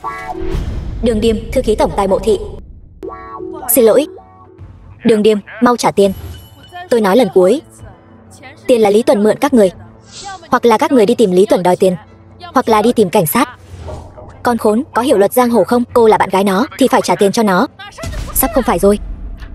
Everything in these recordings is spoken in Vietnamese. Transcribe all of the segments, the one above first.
Đường Điềm, thư ký tổng tài Mộ thị. Xin lỗi. Đường Điềm, mau trả tiền. Tôi nói lần cuối. Tiền là Lý Tuần mượn các người. Hoặc là các người đi tìm Lý Tuần đòi tiền, hoặc là đi tìm cảnh sát. Con khốn, có hiểu luật giang hồ không? Cô là bạn gái nó thì phải trả tiền cho nó. Sắp không phải rồi.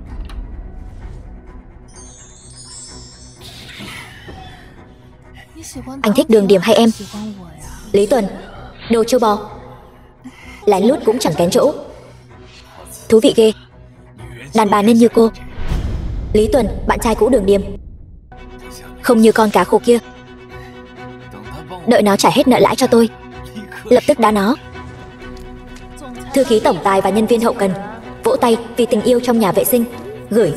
Anh thích Đường Điềm hay em? Lý Tuần, đồ trâu bò. Lén lút cũng chẳng kén chỗ. Thú vị ghê. Đàn bà nên như cô. Lý Tuần, bạn trai cũ Đường Điềm. Không như con cá khô kia. Đợi nó trả hết nợ lãi cho tôi, lập tức đá nó. Thư ký tổng tài và nhân viên hậu cần vỗ tay vì tình yêu trong nhà vệ sinh. Gửi.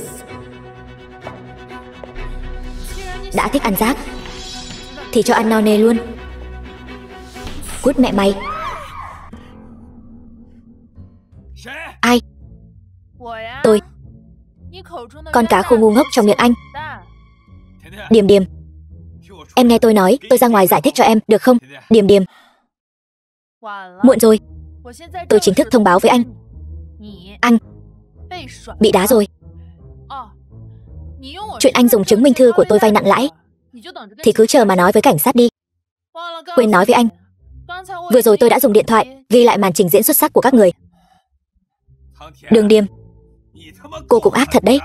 Đã thích ăn rác thì cho ăn no nê luôn. Cút mẹ mày. Ai? Tôi. Con cá khô ngu ngốc trong miệng anh. Điềm Điềm, em nghe tôi nói, tôi ra ngoài giải thích cho em, được không? Điềm Điềm. Muộn rồi. Tôi chính thức thông báo với anh. Anh bị đá rồi. Chuyện anh dùng chứng minh thư của tôi vay nặng lãi thì cứ chờ mà nói với cảnh sát đi. Quên nói với anh, vừa rồi tôi đã dùng điện thoại ghi lại màn trình diễn xuất sắc của các người. Đường Điềm, cô cũng ác thật đấy.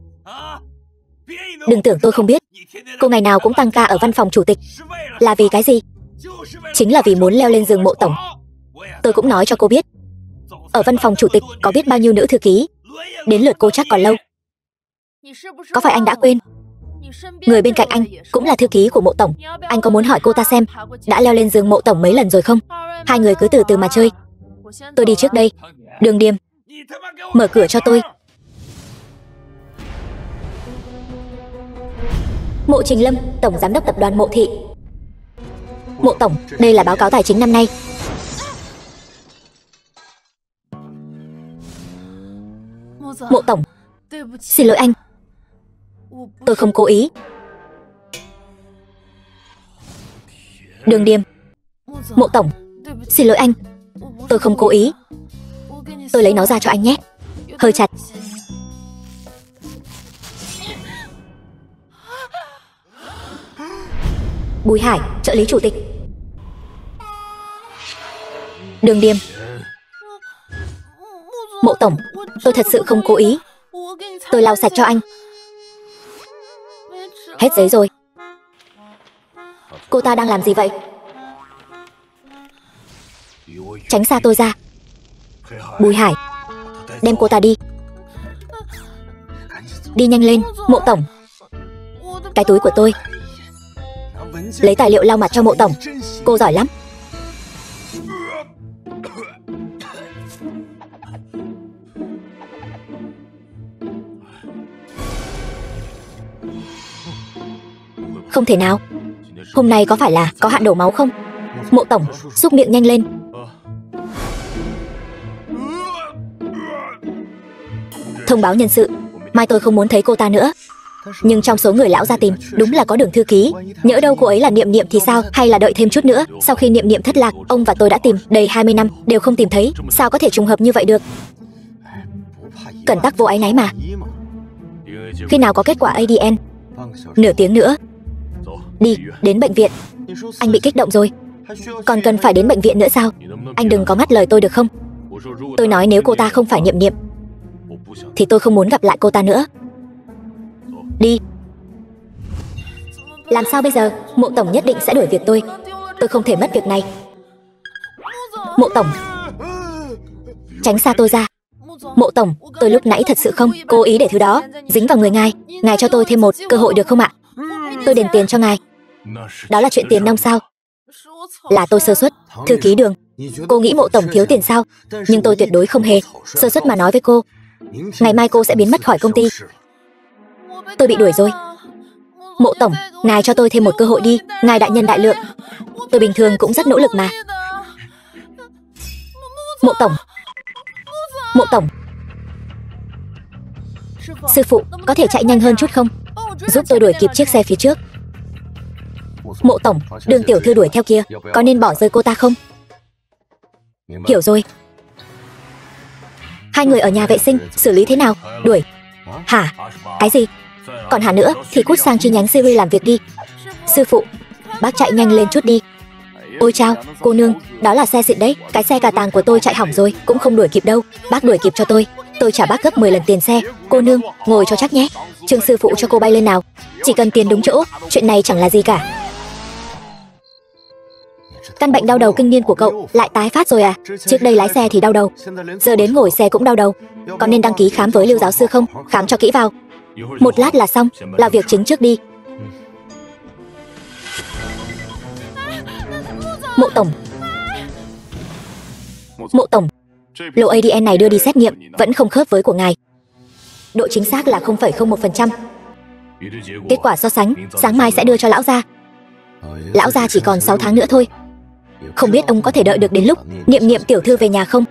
Đừng tưởng tôi không biết. Cô ngày nào cũng tăng ca ở văn phòng chủ tịch là vì cái gì? Chính là vì muốn leo lên giường Mộ tổng. Tôi cũng nói cho cô biết, ở văn phòng chủ tịch có biết bao nhiêu nữ thư ký, đến lượt cô chắc còn lâu. Có phải anh đã quên? Người bên cạnh anh cũng là thư ký của Mộ tổng. Anh có muốn hỏi cô ta xem đã leo lên giường Mộ tổng mấy lần rồi không? Hai người cứ từ từ mà chơi. Tôi đi trước đây. Đường Điềm, mở cửa cho tôi. Mộ Trình Lâm, tổng giám đốc tập đoàn Mộ thị. Mộ tổng, đây là báo cáo tài chính năm nay. Mộ tổng, xin lỗi anh, tôi không cố ý. Đường Điềm, Mộ tổng, xin lỗi anh, tôi không cố ý. Tôi lấy nó ra cho anh nhé. Hơi chặt. Bùi Hải, trợ lý chủ tịch. Đường Điềm, Mộ tổng, tôi thật sự không cố ý. Tôi lau sạch cho anh. Hết giấy rồi. Cô ta đang làm gì vậy? Tránh xa tôi ra. Bùi Hải, đem cô ta đi. Đi nhanh lên, Mộ tổng. Cái túi của tôi. Lấy tài liệu lau mặt cho Mộ tổng. Cô giỏi lắm. Không thể nào. Hôm nay có phải là có hạn đổ máu không? Mộ tổng, xúc miệng nhanh lên. Thông báo nhân sự, mai tôi không muốn thấy cô ta nữa. Nhưng trong số người lão ra tìm, đúng là có Đường thư ký. Nhỡ đâu cô ấy là Niệm Niệm thì sao? Hay là đợi thêm chút nữa? Sau khi Niệm Niệm thất lạc, ông và tôi đã tìm đầy 20 năm đều không tìm thấy. Sao có thể trùng hợp như vậy được? Cẩn tắc vô áy náy mà. Khi nào có kết quả ADN? Nửa tiếng nữa. Đi, đến bệnh viện. Anh bị kích động rồi. Còn cần phải đến bệnh viện nữa sao? Anh đừng có ngắt lời tôi được không? Tôi nói nếu cô ta không phải Niệm Niệm thì tôi không muốn gặp lại cô ta nữa. Đi. Làm sao bây giờ? Mộ tổng nhất định sẽ đuổi việc tôi. Tôi không thể mất việc này. Mộ tổng, tránh xa tôi ra. Mộ tổng, tôi lúc nãy thật sự không cố ý để thứ đó dính vào người ngài. Ngài cho tôi thêm một cơ hội được không ạ? Tôi đền tiền cho ngài. Đó là chuyện tiền nong sao? Là tôi sơ suất. Thư ký Đường, cô nghĩ Mộ tổng thiếu tiền sao? Nhưng tôi tuyệt đối không hề sơ suất mà nói với cô. Ngày mai cô sẽ biến mất khỏi công ty. Tôi bị đuổi rồi. Mộ tổng, ngài cho tôi thêm một cơ hội đi. Ngài đại nhân đại lượng. Tôi bình thường cũng rất nỗ lực mà. Mộ tổng. Mộ tổng. Sư phụ, có thể chạy nhanh hơn chút không? Giúp tôi đuổi kịp chiếc xe phía trước. Mộ tổng, Đường tiểu thư đuổi theo kia, có nên bỏ rơi cô ta không? Hiểu rồi. Hai người ở nhà vệ sinh, xử lý thế nào? Đuổi. Hả? Cái gì? Còn Hà nữa thì cút sang chi nhánh Siri làm việc đi. Sư phụ, bác chạy nhanh lên chút đi. Ôi chao, cô nương, đó là xe xịn đấy. Cái xe cà tàng của tôi chạy hỏng rồi, cũng không đuổi kịp đâu. Bác đuổi kịp cho tôi trả bác gấp 10 lần tiền xe. Cô nương, ngồi cho chắc nhé. Trương sư phụ cho cô bay lên nào. Chỉ cần tiền đúng chỗ, chuyện này chẳng là gì cả. Căn bệnh đau đầu kinh niên của cậu lại tái phát rồi à? Trước đây lái xe thì đau đầu, giờ đến ngồi xe cũng đau đầu. Có nên đăng ký khám với Lưu giáo sư không? Khám cho kỹ vào. Một lát là xong, làm việc chính trước đi. Mộ tổng. Mộ tổng, lô ADN này đưa đi xét nghiệm vẫn không khớp với của ngài. Độ chính xác là 0,01%. Kết quả so sánh sáng mai sẽ đưa cho lão gia. Lão gia chỉ còn 6 tháng nữa thôi. Không biết ông có thể đợi được đến lúc Niệm Niệm tiểu thư về nhà không?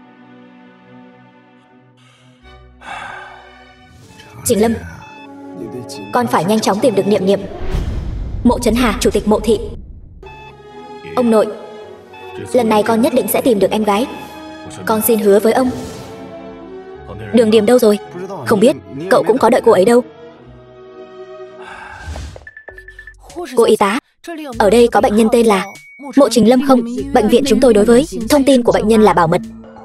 Trình Lâm, con phải nhanh chóng tìm được Niệm Niệm. Mộ Trấn Hà, chủ tịch Mộ thị. Ông nội, lần này con nhất định sẽ tìm được em gái. Con xin hứa với ông. Đường Điềm đâu rồi? Không biết, cậu cũng có đợi cô ấy đâu. Cô y tá, ở đây có bệnh nhân tên là Mộ Trình Lâm không? Bệnh viện chúng tôi đối với thông tin của bệnh nhân là bảo mật.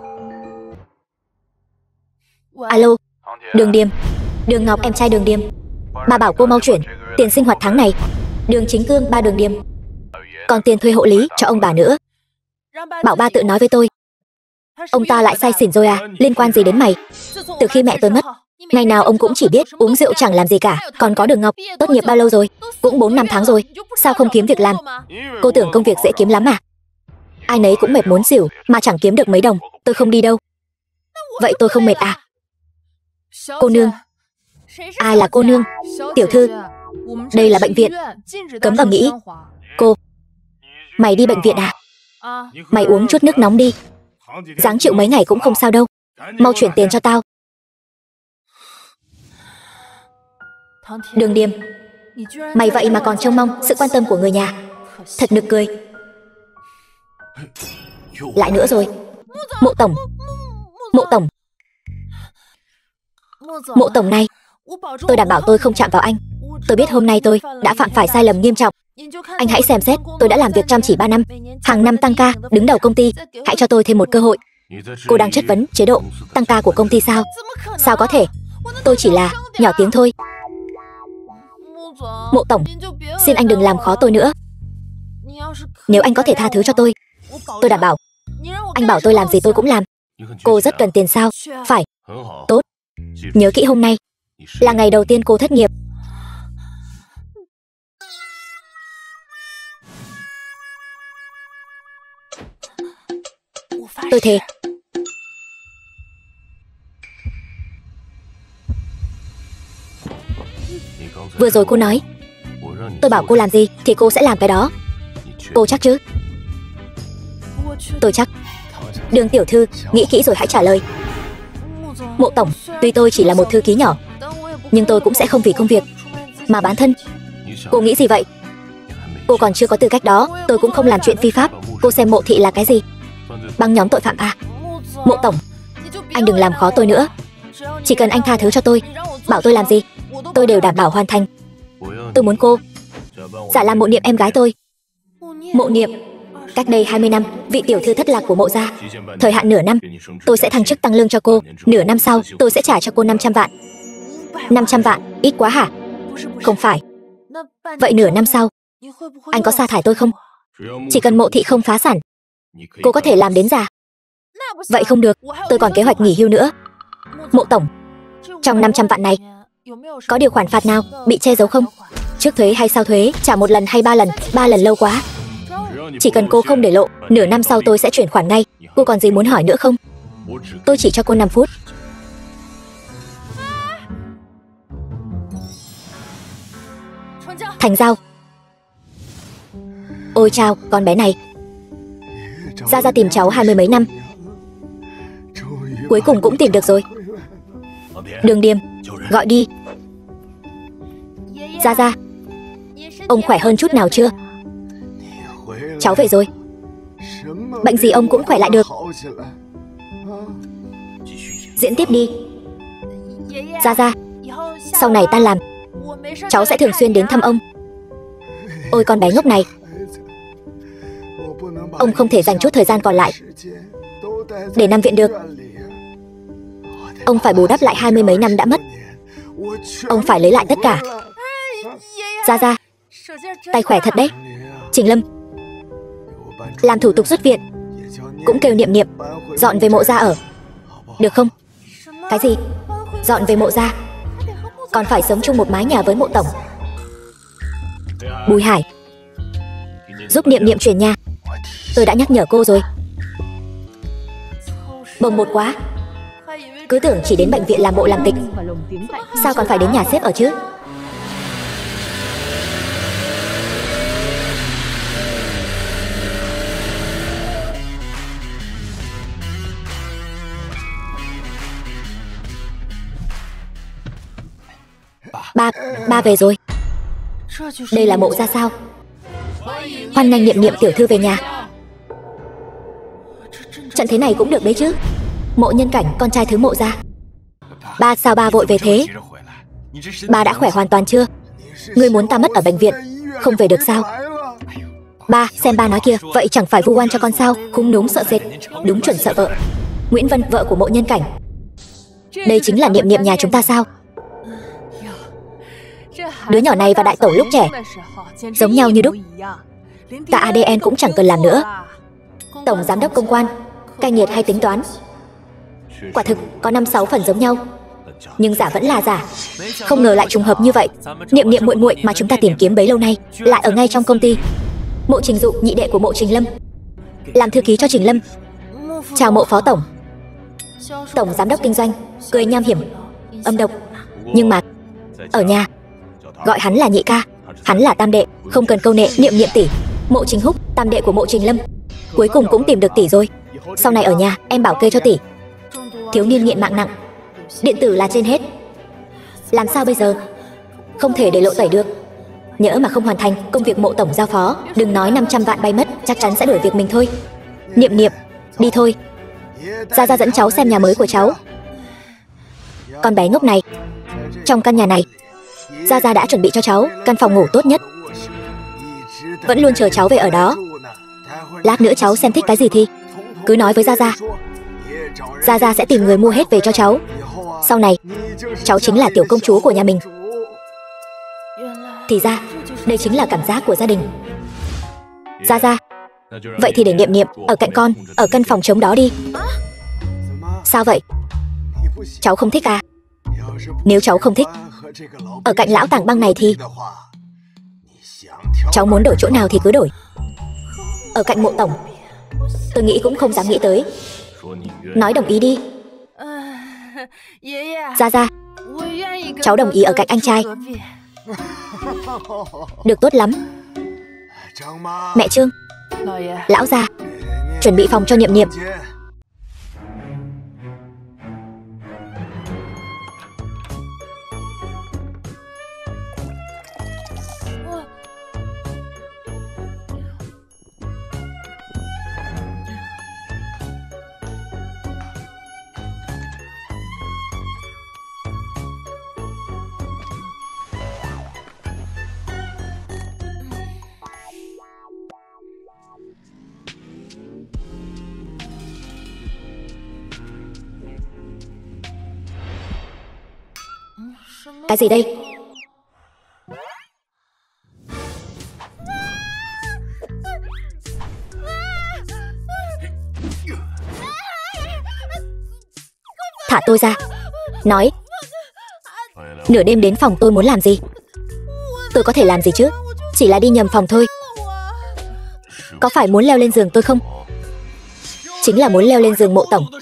Alo, Đường Điềm. Đường Ngọc em trai Đường Điềm. Bà bảo cô mau chuyển tiền sinh hoạt tháng này. Đường Chính Cương ba Đường Điềm. Còn tiền thuê hộ lý cho ông bà nữa. Bảo ba tự nói với tôi. Ông ta lại say xỉn rồi à? Liên quan gì đến mày? Từ khi mẹ tôi mất, ngày nào ông cũng chỉ biết uống rượu chẳng làm gì cả. Còn có Đường Ngọc, tốt nghiệp bao lâu rồi? Cũng 4-5 tháng rồi. Sao không kiếm việc làm? Cô tưởng công việc dễ kiếm lắm à? Ai nấy cũng mệt muốn xỉu, mà chẳng kiếm được mấy đồng. Tôi không đi đâu. Vậy tôi không mệt à? Cô nương. Ai là cô nương? Tiểu thư. Đây là bệnh viện, cấm ầm ĩ. Cô, mày đi bệnh viện à? Mày uống chút nước nóng đi. Giáng chịu mấy ngày cũng không sao đâu. Mau chuyển tiền cho tao. Đường Điềm, mày vậy mà còn trông mong sự quan tâm của người nhà. Thật nực cười. Lại nữa rồi. Mộ tổng. Mộ tổng. Mộ tổng này, tôi đảm bảo tôi không chạm vào anh. Tôi biết hôm nay tôi đã phạm phải sai lầm nghiêm trọng. Anh hãy xem xét, tôi đã làm việc chăm chỉ 3 năm, hàng năm tăng ca, đứng đầu công ty. Hãy cho tôi thêm một cơ hội. Cô đang chất vấn chế độ tăng ca của công ty sao? Sao có thể? Tôi chỉ là nhỏ tiếng thôi. Mộ tổng, xin anh đừng làm khó tôi nữa. Nếu anh có thể tha thứ cho tôi đảm bảo. Anh bảo tôi làm gì tôi cũng làm. Cô rất cần tiền sao? Phải. Tốt. Nhớ kỹ hôm nay là ngày đầu tiên cô thất nghiệp. Tôi thề. Vừa rồi cô nói tôi bảo cô làm gì thì cô sẽ làm cái đó. Cô chắc chứ? Tôi chắc. Đường tiểu thư, nghĩ kỹ rồi hãy trả lời. Mộ tổng, tuy tôi chỉ là một thư ký nhỏ, nhưng tôi cũng sẽ không vì công việc mà bán thân. Cô nghĩ gì vậy? Cô còn chưa có tư cách đó. Tôi cũng không làm chuyện phi pháp. Cô xem Mộ thị là cái gì? Băng nhóm tội phạm à? Mộ tổng, anh đừng làm khó tôi nữa. Chỉ cần anh tha thứ cho tôi, bảo tôi làm gì tôi đều đảm bảo hoàn thành. Tôi muốn cô giả làm Mộ Niệm em gái tôi. Mộ Niệm, cách đây 20 năm, vị tiểu thư thất lạc của Mộ gia. Thời hạn nửa năm, tôi sẽ thăng chức tăng lương cho cô. Nửa năm sau, tôi sẽ trả cho cô 500 vạn. 500 vạn, ít quá hả? Không phải. Vậy nửa năm sau, anh có sa thải tôi không? Chỉ cần Mộ thị không phá sản, cô có thể làm đến già. Vậy không được, tôi còn kế hoạch nghỉ hưu nữa. Mộ tổng, trong 500 vạn này, có điều khoản phạt nào bị che giấu không? Trước thuế hay sau thuế, trả 1 lần hay 3 lần? 3 lần lâu quá. Chỉ cần cô không để lộ, nửa năm sau tôi sẽ chuyển khoản ngay. Cô còn gì muốn hỏi nữa không? Tôi chỉ cho cô 5 phút. Thành Giao. Ôi chao, con bé này. Gia Gia tìm cháu 20 mấy năm, cuối cùng cũng tìm được rồi. Đường Điềm, gọi đi. Gia Gia, ông khỏe hơn chút nào chưa? Cháu về rồi. Bệnh gì ông cũng khỏe lại được. Diễn tiếp đi. Gia Gia, sau này ta làm, cháu sẽ thường xuyên đến thăm ông. Ôi con bé ngốc này, ông không thể dành chút thời gian còn lại để nằm viện được. Ông phải bù đắp lại 20 mấy năm đã mất. Ông phải lấy lại tất cả. Gia Gia, tay khỏe thật đấy. Trình Lâm, làm thủ tục xuất viện, cũng kêu Niệm Niệm dọn về Mộ gia ở, được không? Cái gì? Dọn về Mộ gia? Còn phải sống chung một mái nhà với Mộ tổng. Bùi Hải, giúp Niệm Niệm chuyển nhà. Tôi đã nhắc nhở cô rồi. Bồng bột quá. Cứ tưởng chỉ đến bệnh viện làm bộ làm tịch, sao còn phải đến nhà sếp ở chứ? Ba về rồi. Đây là Mộ gia sao? Hoan nghênh Niệm Niệm tiểu thư về nhà. Trận thế này cũng được đấy chứ. Mộ Nhân Cảnh, con trai thứ Mộ gia. Ba, sao ba vội về thế? Ba đã khỏe hoàn toàn chưa? Ngươi muốn ta mất ở bệnh viện, không về được sao? Ba, xem ba nói kia, vậy chẳng phải vu oan cho con sao? Khung núm sợ sệt, đúng chuẩn sợ vợ. Nguyễn Vân, vợ của Mộ Nhân Cảnh. Đây chính là Niệm Niệm nhà chúng ta sao? Đứa nhỏ này và đại tẩu lúc trẻ giống nhau như đúc. Cả ADN cũng chẳng cần làm nữa. Tổng giám đốc công quan, cay nghiệt hay tính toán. Quả thực có 5-6 phần giống nhau, nhưng giả vẫn là giả. Không ngờ lại trùng hợp như vậy. Niệm Niệm muội muội mà chúng ta tìm kiếm bấy lâu nay lại ở ngay trong công ty. Mộ Trình Dụ, nhị đệ của Mộ Trình Lâm, làm thư ký cho Trình Lâm. Chào Mộ phó tổng. Tổng giám đốc kinh doanh, cười nham hiểm, âm độc. Nhưng mà ở nhà gọi hắn là nhị ca, hắn là tam đệ, không cần câu nệ. Niệm Niệm tỷ, Mộ Trình Húc, tam đệ của Mộ Trình Lâm, cuối cùng cũng tìm được tỷ rồi. Sau này ở nhà em bảo kê cho tỷ. Thiếu niên nghiện mạng nặng, điện tử là trên hết. Làm sao bây giờ? Không thể để lộ tẩy được. Nhỡ mà không hoàn thành công việc Mộ tổng giao phó, đừng nói 500 vạn bay mất, chắc chắn sẽ đuổi việc mình thôi. Niệm Niệm, đi thôi. Gia Gia dẫn cháu xem nhà mới của cháu. Con bé ngốc này, trong căn nhà này Gia Gia đã chuẩn bị cho cháu căn phòng ngủ tốt nhất, vẫn luôn chờ cháu về ở đó. Lát nữa cháu xem thích cái gì thì cứ nói với Gia Gia. Gia Gia sẽ tìm người mua hết về cho cháu. Sau này cháu chính là tiểu công chúa của nhà mình. Thì ra đây chính là cảm giác của gia đình. Gia Gia, vậy thì để Niệm Niệm ở cạnh con, ở căn phòng trống đó đi. Sao vậy? Cháu không thích à? Nếu cháu không thích ở cạnh lão tàng băng này thì cháu muốn đổi chỗ nào thì cứ đổi. Ở cạnh Mộ tổng, tôi nghĩ cũng không dám nghĩ tới. Nói đồng ý đi. Gia Gia, cháu đồng ý ở cạnh anh trai. Được, tốt lắm. Mẹ Trương, lão gia, chuẩn bị phòng cho Niệm Niệm. Cái gì đây? Thả tôi ra. Nói, nửa đêm đến phòng tôi muốn làm gì? Tôi có thể làm gì chứ? Chỉ là đi nhầm phòng thôi. Có phải muốn leo lên giường tôi không? Chính là muốn leo lên giường Mộ tổng.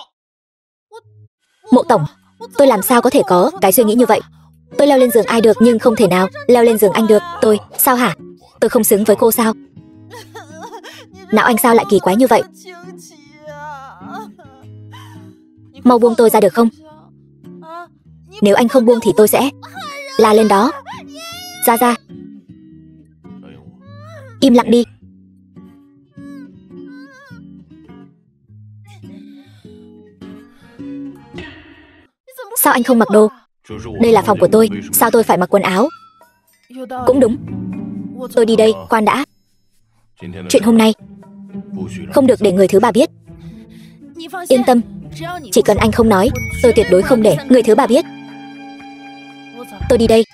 Mộ tổng, tôi làm sao có thể có cái suy nghĩ như vậy? Tôi leo lên giường ai được, nhưng không thể nào leo lên giường anh được. Tôi, sao hả? Tôi không xứng với cô sao? Não anh sao lại kỳ quái như vậy? Mau buông tôi ra được không? Nếu anh không buông thì tôi sẽ la lên đó. Gia Gia, im lặng đi. Sao anh không mặc đồ? Đây là phòng của tôi, sao tôi phải mặc quần áo? Cũng đúng. Tôi đi đây, khoan đã. Chuyện hôm nay không được để người thứ ba biết. Yên tâm, chỉ cần anh không nói, tôi tuyệt đối không để người thứ ba biết. Tôi đi đây.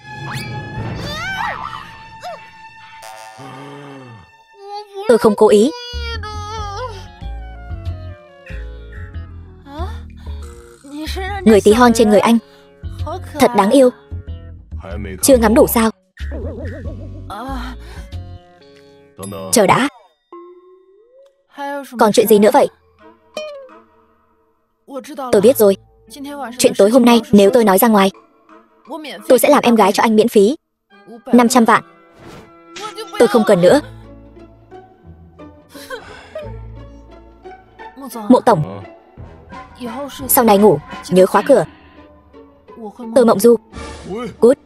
Tôi không cố ý. Người tí hon trên người anh thật đáng yêu. Chưa ngắm đủ sao? Chờ đã. Còn chuyện gì nữa vậy? Tôi biết rồi. Chuyện tối hôm nay nếu tôi nói ra ngoài, tôi sẽ làm em gái cho anh miễn phí 500 vạn. Tôi không cần nữa. Mộ tổng, sau này ngủ nhớ khóa cửa. Tôi Mộng Du. Cút.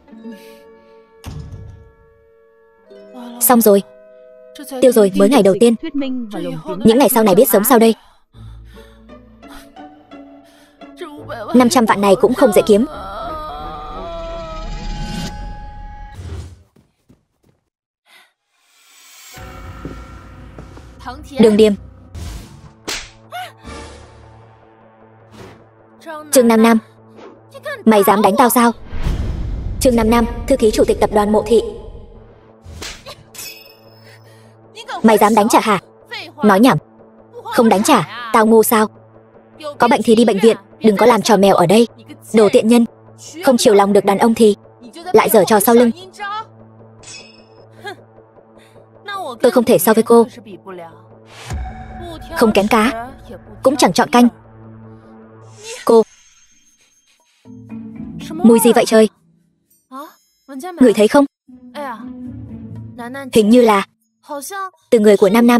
Xong rồi. Tiêu rồi, mới ngày đầu tiên. Những ngày sau này biết sớm sau đây. 500 vạn này cũng không dễ kiếm. Đường Điềm. Trương Nam Nam, mày dám đánh tao sao? Trương Nam Nam, thư ký chủ tịch tập đoàn Mộ Thị. Mày dám đánh trả hả? Nói nhảm. Không đánh trả, tao ngu sao? Có bệnh thì đi bệnh viện, đừng có làm trò mèo ở đây. Đồ tiện nhân, không chiều lòng được đàn ông thì lại giở trò sau lưng. Tôi không thể so với cô. Không kén cá, cũng chẳng chọn canh. Cô, mùi gì vậy trời? Ngửi thấy không? Hình như là từ người của Nam Nam.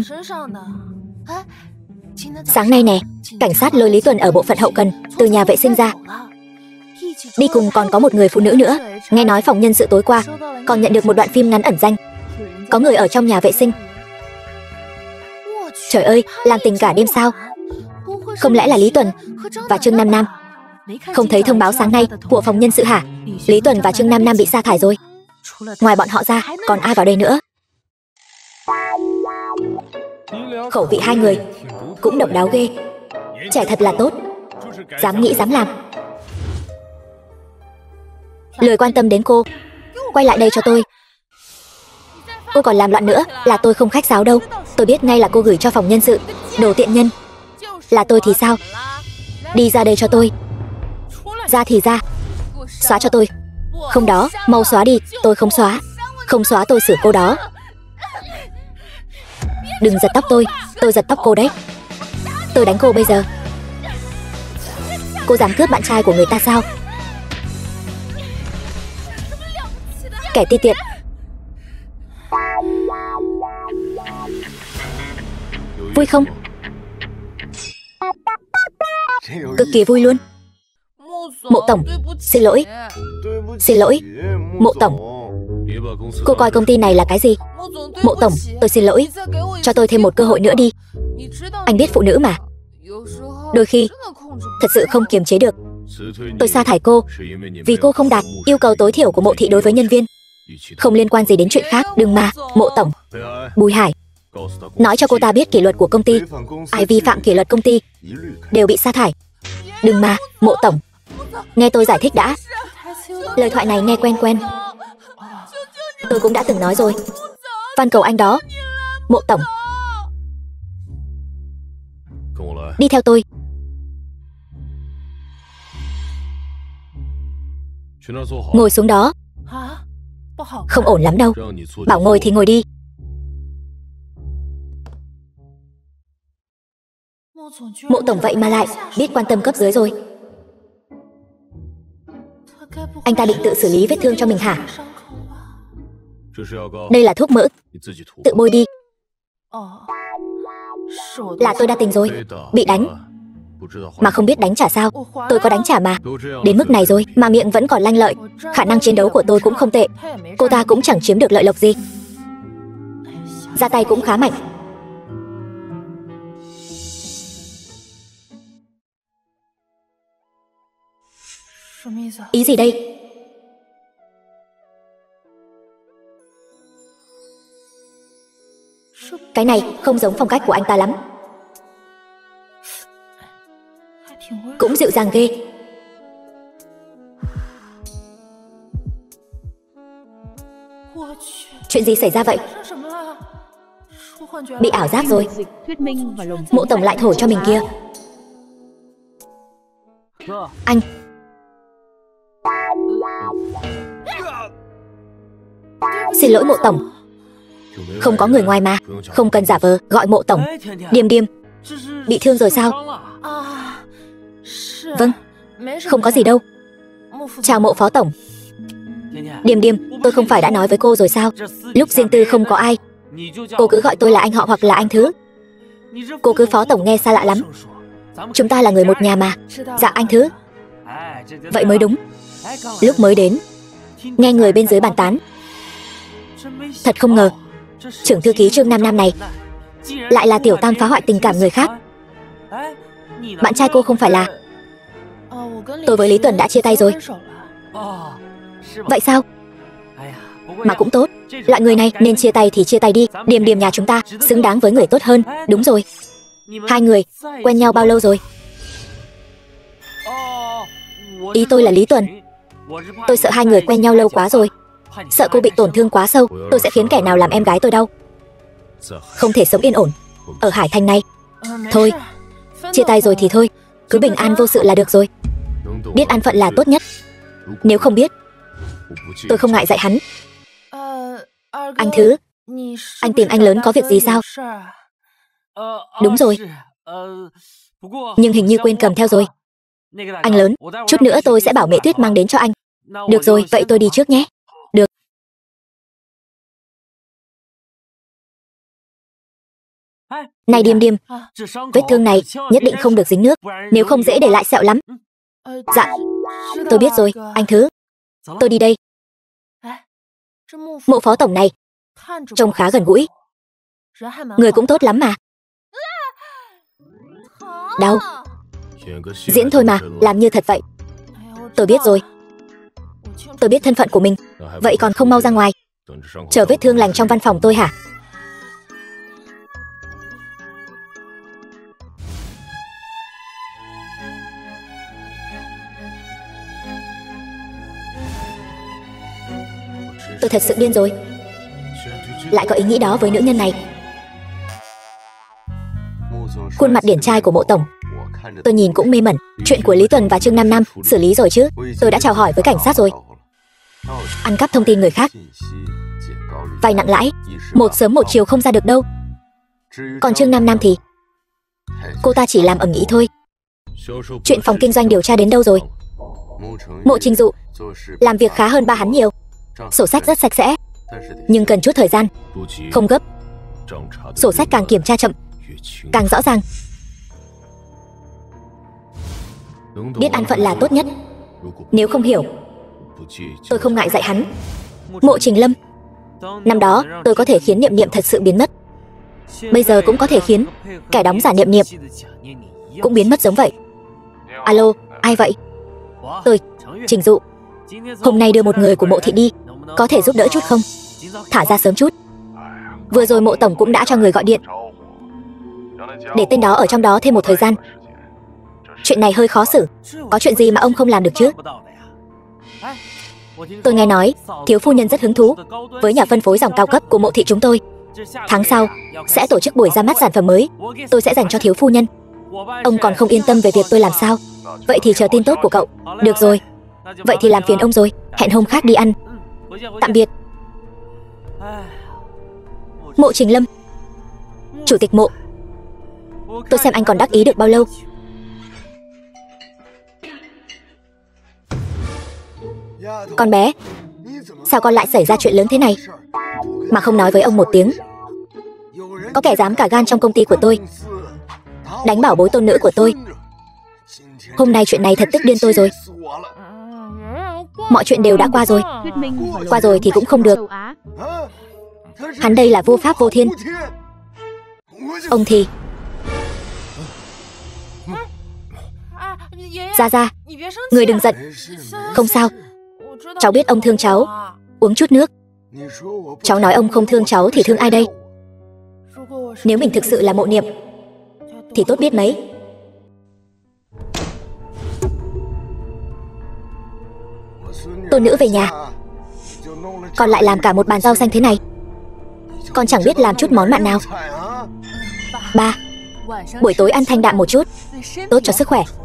Sáng nay nè, cảnh sát lôi Lý Tuần ở bộ phận hậu cần từ nhà vệ sinh ra. Đi cùng còn có một người phụ nữ nữa. Nghe nói phòng nhân sự tối qua còn nhận được một đoạn phim ngắn ẩn danh. Có người ở trong nhà vệ sinh. Trời ơi, làm tình cả đêm sao? Không lẽ là Lý Tuần và Trương Nam Nam? Không thấy thông báo sáng nay của phòng nhân sự hả? Lý Tuần và Trương Nam Nam bị sa thải rồi. Ngoài bọn họ ra, còn ai vào đây nữa? Khẩu vị hai người cũng độc đáo ghê. Trẻ thật là tốt, dám nghĩ dám làm. Lời quan tâm đến cô. Quay lại đây cho tôi. Cô còn làm loạn nữa là tôi không khách sáo đâu. Tôi biết ngay là cô gửi cho phòng nhân sự. Đồ tiện nhân. Là tôi thì sao? Đi ra đây cho tôi. Ra thì ra. Xóa cho tôi. Không đó, mau xóa đi. Tôi không xóa. Không xóa tôi xử cô đó. Đừng giật tóc tôi giật tóc cô đấy. Tôi đánh cô bây giờ. Cô dám cướp bạn trai của người ta sao? Kẻ ti tiện. Vui không? Cực kỳ vui luôn. Mộ tổng, xin lỗi. Xin lỗi, Mộ tổng. Cô coi công ty này là cái gì? Mộ tổng, tôi xin lỗi. Cho tôi thêm một cơ hội nữa đi. Anh biết phụ nữ mà. Đôi khi thật sự không kiềm chế được. Tôi sa thải cô vì cô không đạt yêu cầu tối thiểu của Mộ Thị đối với nhân viên. Không liên quan gì đến chuyện khác. Đừng mà, Mộ tổng. Bùi Hải, nói cho cô ta biết kỷ luật của công ty. Ai vi phạm kỷ luật công ty đều bị sa thải. Đừng mà, Mộ tổng. Nghe tôi giải thích đã. Lời thoại này nghe quen quen. Tôi cũng đã từng nói rồi. Van cầu anh đó, Mộ tổng. Đi theo tôi. Ngồi xuống đó. Không ổn lắm đâu. Bảo ngồi thì ngồi đi. Mộ tổng vậy mà lại biết quan tâm cấp dưới rồi. Anh ta định tự xử lý vết thương cho mình hả? Đây là thuốc mỡ. Tự bôi đi. Là tôi đa tình rồi. Bị đánh mà không biết đánh trả sao? Tôi có đánh trả mà. Đến mức này rồi mà miệng vẫn còn lanh lợi. Khả năng chiến đấu của tôi cũng không tệ. Cô ta cũng chẳng chiếm được lợi lộc gì. Ra tay cũng khá mạnh. Ý gì đây? Cái này không giống phong cách của anh ta lắm. Cũng dịu dàng ghê. Chuyện gì xảy ra vậy? Bị ảo giác rồi. Mộ tổng lại thổi cho mình kia. Anh. Xin lỗi mộ tổng. Không có người ngoài mà. Không cần giả vờ, gọi mộ tổng. Điềm Điềm, bị thương rồi sao? Vâng, không có gì đâu. Chào mộ phó tổng. Điềm Điềm, tôi không phải đã nói với cô rồi sao? Lúc riêng tư không có ai. Cô cứ gọi tôi là anh họ hoặc là anh Thứ. Cô cứ phó tổng nghe xa lạ lắm. Chúng ta là người một nhà mà. Dạ anh Thứ. Vậy mới đúng. Lúc mới đến, nghe người bên dưới bàn tán. Thật không ngờ, trưởng thư ký Trương Nam Nam này lại là tiểu tam phá hoại tình cảm người khác. Bạn trai cô không phải là... Tôi với Lý Tuần đã chia tay rồi. Vậy sao? Mà cũng tốt. Loại người này nên chia tay thì chia tay đi. Điềm Điềm nhà chúng ta xứng đáng với người tốt hơn. Đúng rồi. Hai người quen nhau bao lâu rồi? Ý tôi là Lý Tuần. Tôi sợ hai người quen nhau lâu quá rồi. Sợ cô bị tổn thương quá sâu. Tôi sẽ khiến kẻ nào làm em gái tôi đau. Không thể sống yên ổn ở Hải Thành này. Thôi, chia tay rồi thì thôi. Cứ bình an vô sự là được rồi. Biết an phận là tốt nhất. Nếu không biết, tôi không ngại dạy hắn. Anh Thứ, anh tìm anh lớn có việc gì sao? Đúng rồi. Nhưng hình như quên cầm theo rồi. Anh lớn, chút nữa tôi sẽ bảo mẹ Tuyết mang đến cho anh. Được rồi, vậy tôi đi trước nhé. Được. Này Điềm Điềm, vết thương này nhất định không được dính nước, nếu không dễ để lại sẹo lắm. Dạ, tôi biết rồi, anh Thứ. Tôi đi đây. Mộ phó tổng này trông khá gần gũi. Người cũng tốt lắm mà. Đau. Diễn thôi mà, làm như thật vậy. Tôi biết rồi. Tôi biết thân phận của mình. Vậy còn không mau ra ngoài, chờ vết thương lành trong văn phòng tôi hả? Tôi thật sự điên rồi. Lại có ý nghĩ đó với nữ nhân này. Khuôn mặt điển trai của mộ tổng tôi nhìn cũng mê mẩn. Chuyện của Lý Tuần và Trương Nam Nam xử lý rồi chứ? Tôi đã chào hỏi với cảnh sát rồi. Ăn cắp thông tin người khác, vay nặng lãi, một sớm một chiều không ra được đâu. Còn Trương Nam Nam thì cô ta chỉ làm ầm ĩ thôi. Chuyện phòng kinh doanh điều tra đến đâu rồi? Mộ Trình Dụ làm việc khá hơn ba hắn nhiều. Sổ sách rất sạch sẽ, nhưng cần chút thời gian. Không gấp. Sổ sách càng kiểm tra chậm càng rõ ràng. Biết an phận là tốt nhất. Nếu không hiểu, tôi không ngại dạy hắn. Mộ Trình Lâm, năm đó tôi có thể khiến Niệm Niệm thật sự biến mất. Bây giờ cũng có thể khiến kẻ đóng giả Niệm Niệm cũng biến mất giống vậy. Alo, ai vậy? Tôi, Trình Dụ. Hôm nay đưa một người của Mộ thị đi, có thể giúp đỡ chút không? Thả ra sớm chút. Vừa rồi Mộ tổng cũng đã cho người gọi điện, để tên đó ở trong đó thêm một thời gian. Chuyện này hơi khó xử. Có chuyện gì mà ông không làm được chứ? Tôi nghe nói thiếu phu nhân rất hứng thú với nhà phân phối dòng cao cấp của Mộ thị chúng tôi. Tháng sau sẽ tổ chức buổi ra mắt sản phẩm mới, tôi sẽ dành cho thiếu phu nhân. Ông còn không yên tâm về việc tôi làm sao? Vậy thì chờ tin tốt của cậu. Được rồi, vậy thì làm phiền ông rồi. Hẹn hôm khác đi ăn. Tạm biệt. Mộ Trình Lâm, chủ tịch Mộ, tôi xem anh còn đắc ý được bao lâu. Con bé, sao con lại xảy ra chuyện lớn thế này mà không nói với ông một tiếng? Có kẻ dám cả gan trong công ty của tôi đánh bảo bối tôn nữ của tôi. Hôm nay chuyện này thật tức điên tôi rồi. Mọi chuyện đều đã qua rồi. Qua rồi thì cũng không được. Hắn đây là vô pháp vô thiên. Ông thì Gia Gia, người đừng giận. Không sao, cháu biết ông thương cháu. Uống chút nước. Cháu nói ông không thương cháu thì thương ai đây? Nếu mình thực sự là Mộ Niệm thì tốt biết mấy. Tôn nữ về nhà, còn lại làm cả một bàn rau xanh thế này. Con chẳng biết làm chút món mặn nào. Ba, buổi tối ăn thanh đạm một chút, tốt cho sức khỏe.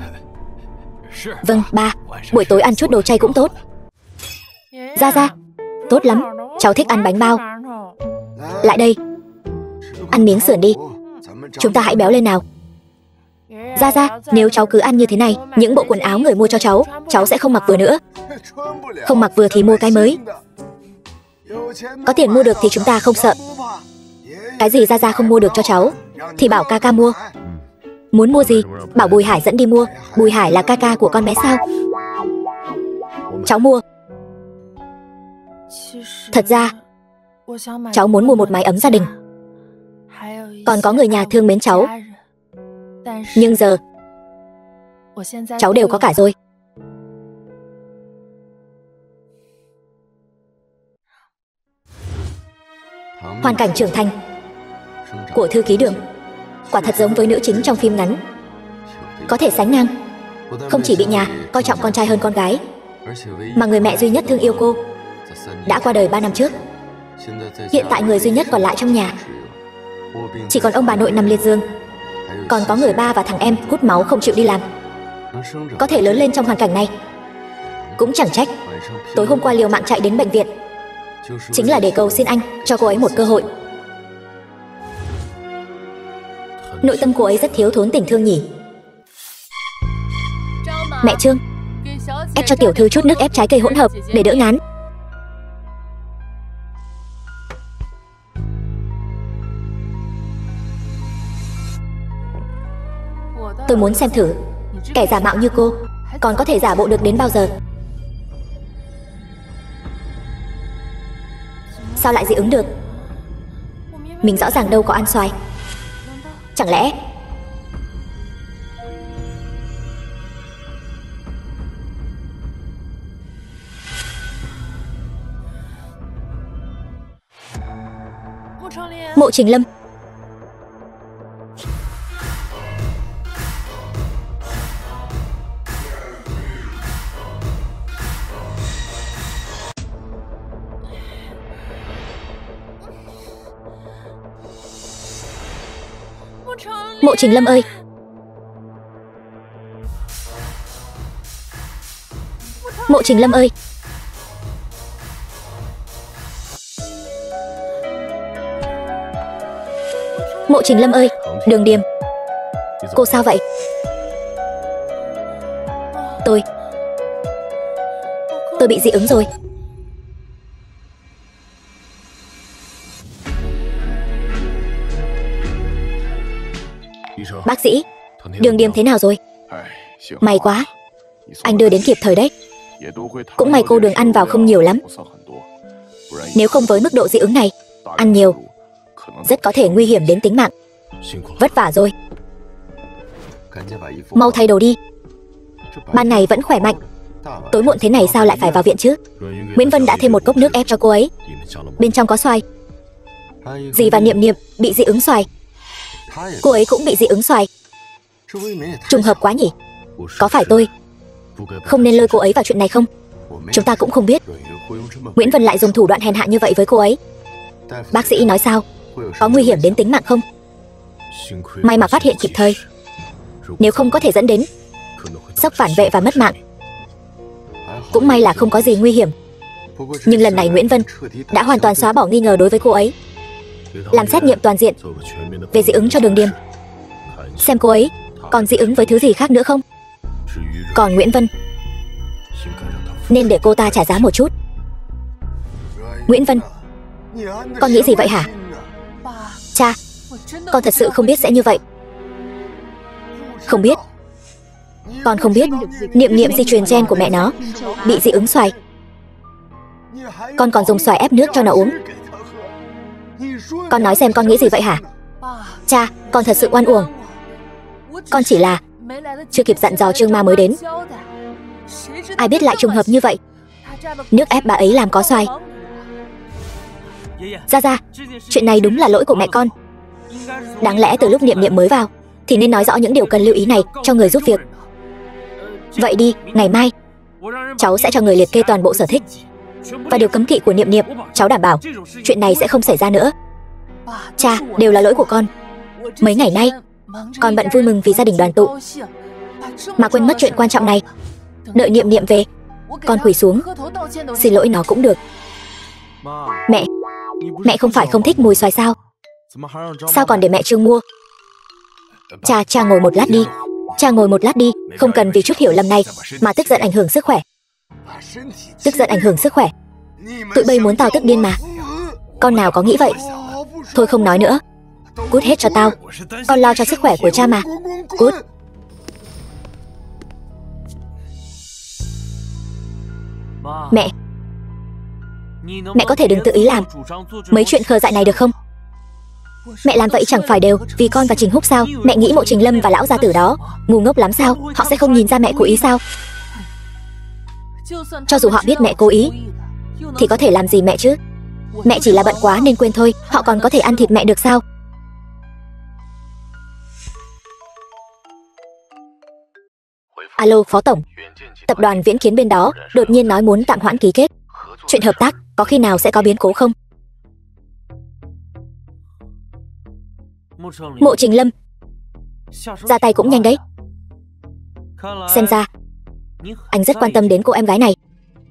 Vâng, ba, buổi tối ăn chút đồ chay cũng tốt. Gia Gia, tốt lắm, cháu thích ăn bánh bao. Lại đây, ăn miếng sườn đi. Chúng ta hãy béo lên nào. Gia Gia, nếu cháu cứ ăn như thế này, những bộ quần áo người mua cho cháu sẽ không mặc vừa nữa. Không mặc vừa thì mua cái mới. Có tiền mua được thì chúng ta không sợ. Cái gì Gia Gia không mua được cho cháu thì bảo ca ca mua. Muốn mua gì, bảo Bùi Hải dẫn đi mua. Bùi Hải là ca ca của con bé sao? Cháu mua. Thật ra, cháu muốn mua một mái ấm gia đình. Còn có người nhà thương mến cháu. Nhưng giờ, cháu đều có cả rồi. Hoàn cảnh trưởng thành của thư ký Đường quả thật giống với nữ chính trong phim ngắn. Có thể sánh ngang. Không chỉ bị nhà coi trọng con trai hơn con gái, mà người mẹ duy nhất thương yêu cô đã qua đời 3 năm trước. Hiện tại người duy nhất còn lại trong nhà chỉ còn ông bà nội nằm liệt giường. Còn có người ba và thằng em hút máu không chịu đi làm. Có thể lớn lên trong hoàn cảnh này cũng chẳng trách tối hôm qua liều mạng chạy đến bệnh viện chính là để cầu xin anh cho cô ấy một cơ hội. Nội tâm cô ấy rất thiếu thốn tình thương nhỉ. Mẹ Trương, ép cho tiểu thư chút nước ép trái cây hỗn hợp để đỡ ngán. Tôi muốn xem thử kẻ giả mạo như cô còn có thể giả bộ được đến bao giờ. Sao lại dị ứng được? Mình rõ ràng đâu có ăn xoài. Chẳng lẽ Mộ Trình Lâm? Mộ Trình Lâm ơi! Mộ Trình Lâm ơi! Mộ Trình Lâm ơi! Đường Điềm, cô sao vậy? Tôi bị dị ứng rồi. Bác sĩ, Đường Điềm thế nào rồi? May quá, anh đưa đến kịp thời đấy. Cũng may cô đường ăn vào không nhiều lắm. Nếu không với mức độ dị ứng này, ăn nhiều rất có thể nguy hiểm đến tính mạng. Vất vả rồi. Mau thay đồ đi. Ban ngày vẫn khỏe mạnh, tối muộn thế này sao lại phải vào viện chứ? Nguyễn Vân đã thêm một cốc nước ép cho cô ấy. Bên trong có xoài. Dì và Niệm Niệm bị dị ứng xoài. Cô ấy cũng bị dị ứng xoài. Trùng hợp quá nhỉ? Có phải tôi không nên lôi cô ấy vào chuyện này không? Chúng ta cũng không biết Nguyễn Vân lại dùng thủ đoạn hèn hạ như vậy với cô ấy. Bác sĩ nói sao? Có nguy hiểm đến tính mạng không? May mà phát hiện kịp thời, nếu không có thể dẫn đến sốc phản vệ và mất mạng. Cũng may là không có gì nguy hiểm. Nhưng lần này Nguyễn Vân đã hoàn toàn xóa bỏ nghi ngờ đối với cô ấy, làm xét nghiệm toàn diện về dị ứng cho Đường Điềm, xem cô ấy còn dị ứng với thứ gì khác nữa không. Còn Nguyễn Vân nên để cô ta trả giá một chút. Nguyễn Vân, con nghĩ gì vậy hả? Cha, con thật sự không biết sẽ như vậy. Không biết. Con không biết Niệm Niệm di truyền gen của mẹ nó bị dị ứng xoài. Con còn dùng xoài ép nước cho nó uống. Con nói xem con nghĩ gì vậy hả? Cha, con thật sự oan uổng. Con chỉ là Chưa kịp dặn dò Trương Ma mới đến. Ai biết lại trùng hợp như vậy. Nước ép bà ấy làm có xoài. Ra, chuyện này đúng là lỗi của mẹ con. Đáng lẽ từ lúc Niệm Niệm mới vào thì nên nói rõ những điều cần lưu ý này cho người giúp việc. Vậy đi, ngày mai cháu sẽ cho người liệt kê toàn bộ sở thích và điều cấm kỵ của Niệm Niệm. Cháu đảm bảo chuyện này sẽ không xảy ra nữa. Cha, đều là lỗi của con. Mấy ngày nay con bận vui mừng vì gia đình đoàn tụ mà quên mất chuyện quan trọng này. Đợi Niệm Niệm về, con quỳ xuống xin lỗi nó cũng được. Mẹ không phải không thích mùi xoài sao? Sao còn để mẹ Trương mua? Cha ngồi một lát đi. Cha ngồi một lát đi, không cần vì chút hiểu lầm này mà tức giận ảnh hưởng sức khỏe. Tức giận ảnh hưởng sức khỏe. Tụi bay muốn tao tức điên mà. Con nào có nghĩ vậy. Thôi không nói nữa. Cút hết cho tao. Con lo cho sức khỏe của cha mà. Cút. Mẹ có thể đừng tự ý làm mấy chuyện khờ dại này được không? Mẹ làm vậy chẳng phải đều vì con và Trình Húc sao? Mẹ nghĩ Mộ Trình Lâm và lão gia tử đó ngu ngốc lắm sao? Họ sẽ không nhìn ra mẹ cố ý sao? Cho dù họ biết mẹ cố ý thì có thể làm gì mẹ chứ? Mẹ chỉ là bận quá nên quên thôi. Họ còn có thể ăn thịt mẹ được sao? Alo Phó Tổng, tập đoàn Viễn Kiến bên đó đột nhiên nói muốn tạm hoãn ký kết. Chuyện hợp tác có khi nào sẽ có biến cố không? Mộ Trình Lâm ra tay cũng nhanh đấy. Xem ra anh rất quan tâm đến cô em gái này.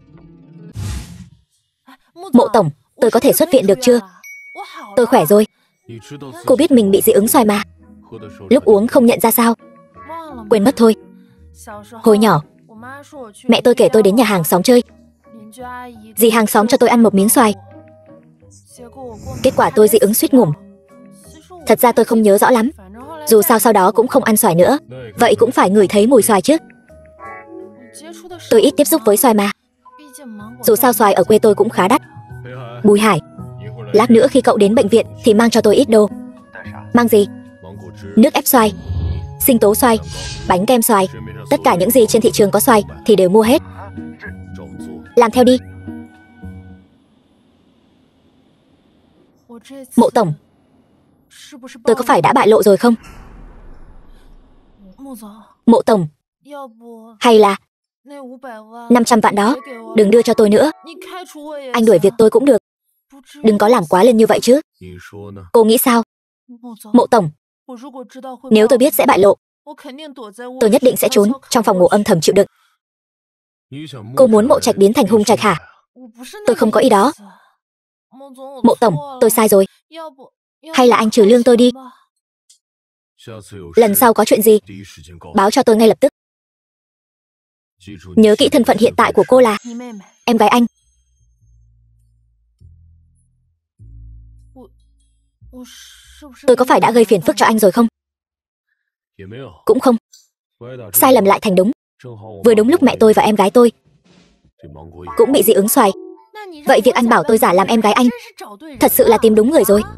Mộ Tổng, tôi có thể xuất viện được chưa? Tôi khỏe rồi. Cô biết mình bị dị ứng xoài mà. Lúc uống không nhận ra sao? Quên mất thôi. Hồi nhỏ mẹ tôi kể tôi đến nhà hàng xóm chơi. Dì hàng xóm cho tôi ăn một miếng xoài. Kết quả tôi dị ứng suýt ngủm. Thật ra tôi không nhớ rõ lắm. Dù sao sau đó cũng không ăn xoài nữa. Vậy cũng phải ngửi thấy mùi xoài chứ. Tôi ít tiếp xúc với xoài mà. Dù sao xoài ở quê tôi cũng khá đắt. Bùi Hải, lát nữa khi cậu đến bệnh viện thì mang cho tôi ít đồ. Mang gì? Nước ép xoài, sinh tố xoài, bánh kem xoài. Tất cả những gì trên thị trường có xoài thì đều mua hết. Làm theo đi. Mộ Tổng, tôi có phải đã bại lộ rồi không? Mộ Tổng, hay là 500 vạn đó đừng đưa cho tôi nữa. Anh đuổi việc tôi cũng được. Đừng có làm quá lên như vậy chứ. Cô nghĩ sao? Mộ Tổng, nếu tôi biết sẽ bại lộ, tôi nhất định sẽ trốn trong phòng ngủ âm thầm chịu đựng. Cô muốn Mộ Trạch biến thành Hung Trạch hả? Tôi không có ý đó. Mộ Tổng, tôi sai rồi. Hay là anh trừ lương tôi đi. Lần sau có chuyện gì báo cho tôi ngay lập tức. Nhớ kỹ thân phận hiện tại của cô là em gái anh. Tôi có phải đã gây phiền phức cho anh rồi không? Cũng không. Sai lầm lại thành đúng. Vừa đúng lúc mẹ tôi và em gái tôi cũng bị dị ứng xoài. Vậy việc anh bảo tôi giả làm em gái anh thật sự là tìm đúng người rồi.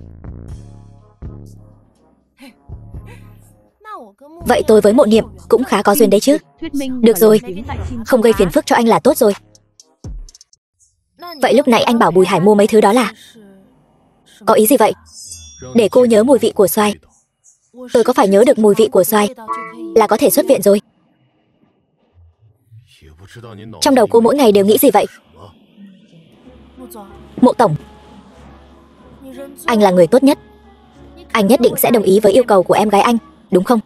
Vậy tôi với Mộ Niệm cũng khá có duyên đấy chứ. Được rồi, không gây phiền phức cho anh là tốt rồi. Vậy lúc nãy anh bảo Bùi Hải mua mấy thứ đó là có ý gì vậy? Để cô nhớ mùi vị của xoài. Tôi có phải nhớ được mùi vị của xoài là có thể xuất viện rồi. Trong đầu cô mỗi ngày đều nghĩ gì vậy? Mộ Tổng, anh là người tốt nhất. Anh nhất định sẽ đồng ý với yêu cầu của em gái anh, đúng không?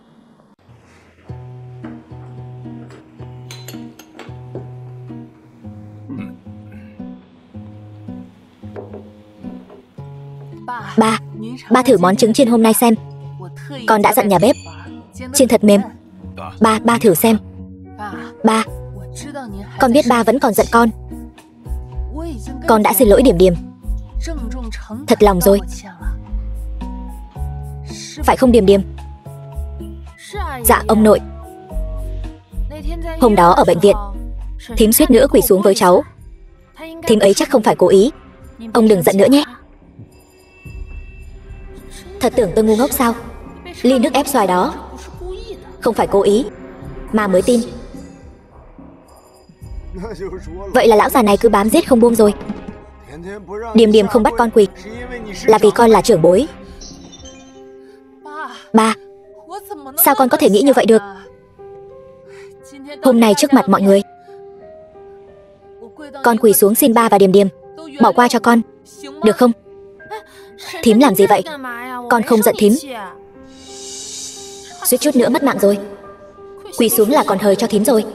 Ba thử món trứng chiên hôm nay xem. Con đã dặn nhà bếp chiên thật mềm. Ba thử xem. Ba, con biết ba vẫn còn giận con. Con đã xin lỗi Điểm Điểm thật lòng rồi. Phải không Điểm Điểm? Dạ ông nội. Hôm đó ở bệnh viện, thím suýt nữa quỳ xuống với cháu. Thím ấy chắc không phải cố ý. Ông đừng giận nữa nhé. Thật tưởng tôi ngu ngốc sao? Ly nước ép xoài đó không phải cố ý, mà mới tin. Vậy là lão già này cứ bám giết không buông rồi. Điềm Điềm không bắt con quỳ là vì con là trưởng bối. Ba, sao con có thể nghĩ như vậy được? Hôm nay trước mặt mọi người, con quỳ xuống xin ba và Điềm Điềm bỏ qua cho con, được không? Thím làm gì vậy? Con không giận thím. Suýt chút nữa mất mạng rồi. Quỳ xuống là còn hời cho thím rồi.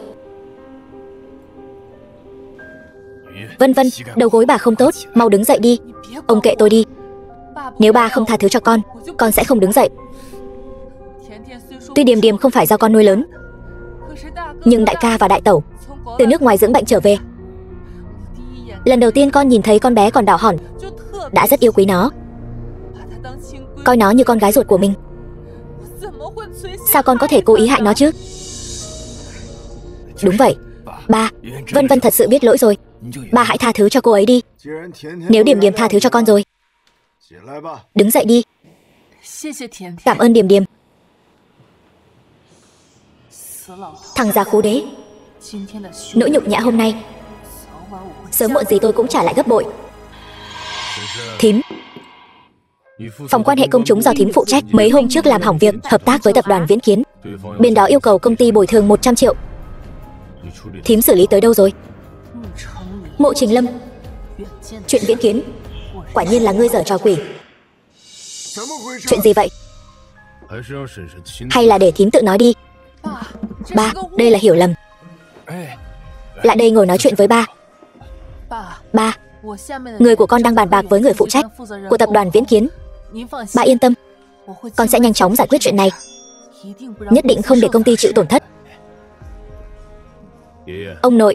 Vân Vân, đầu gối bà không tốt, mau đứng dậy đi. Ông kệ tôi đi. Nếu ba không tha thứ cho con sẽ không đứng dậy. Tuy Điềm Điềm không phải do con nuôi lớn, nhưng đại ca và đại tẩu từ nước ngoài dưỡng bệnh trở về. Lần đầu tiên con nhìn thấy con bé còn đỏ hỏn, đã rất yêu quý nó, coi nó như con gái ruột của mình. Sao con có thể cố ý hại nó chứ? Đúng vậy, ba, Vân Vân thật sự biết lỗi rồi. Ba hãy tha thứ cho cô ấy đi. Nếu Điềm Điềm tha thứ cho con rồi, đứng dậy đi. Cảm ơn Điềm Điềm. Thằng già khú đế, nỗi nhục nhã hôm nay sớm muộn gì tôi cũng trả lại gấp bội. Thím, phòng quan hệ công chúng do thím phụ trách mấy hôm trước làm hỏng việc hợp tác với tập đoàn Viễn Kiến. Bên đó yêu cầu công ty bồi thường 100 triệu. Thím xử lý tới đâu rồi? Mộ Trình Lâm, chuyện Viễn Kiến, quả nhiên là ngươi giở trò quỷ. Chuyện gì vậy? Hay là để thím tự nói đi. Ba, đây là hiểu lầm. Lại đây ngồi nói chuyện với ba. Ba, người của con đang bàn bạc với người phụ trách của tập đoàn Viễn Kiến. Ba yên tâm, con sẽ nhanh chóng giải quyết chuyện này, nhất định không để công ty chịu tổn thất. Ông nội,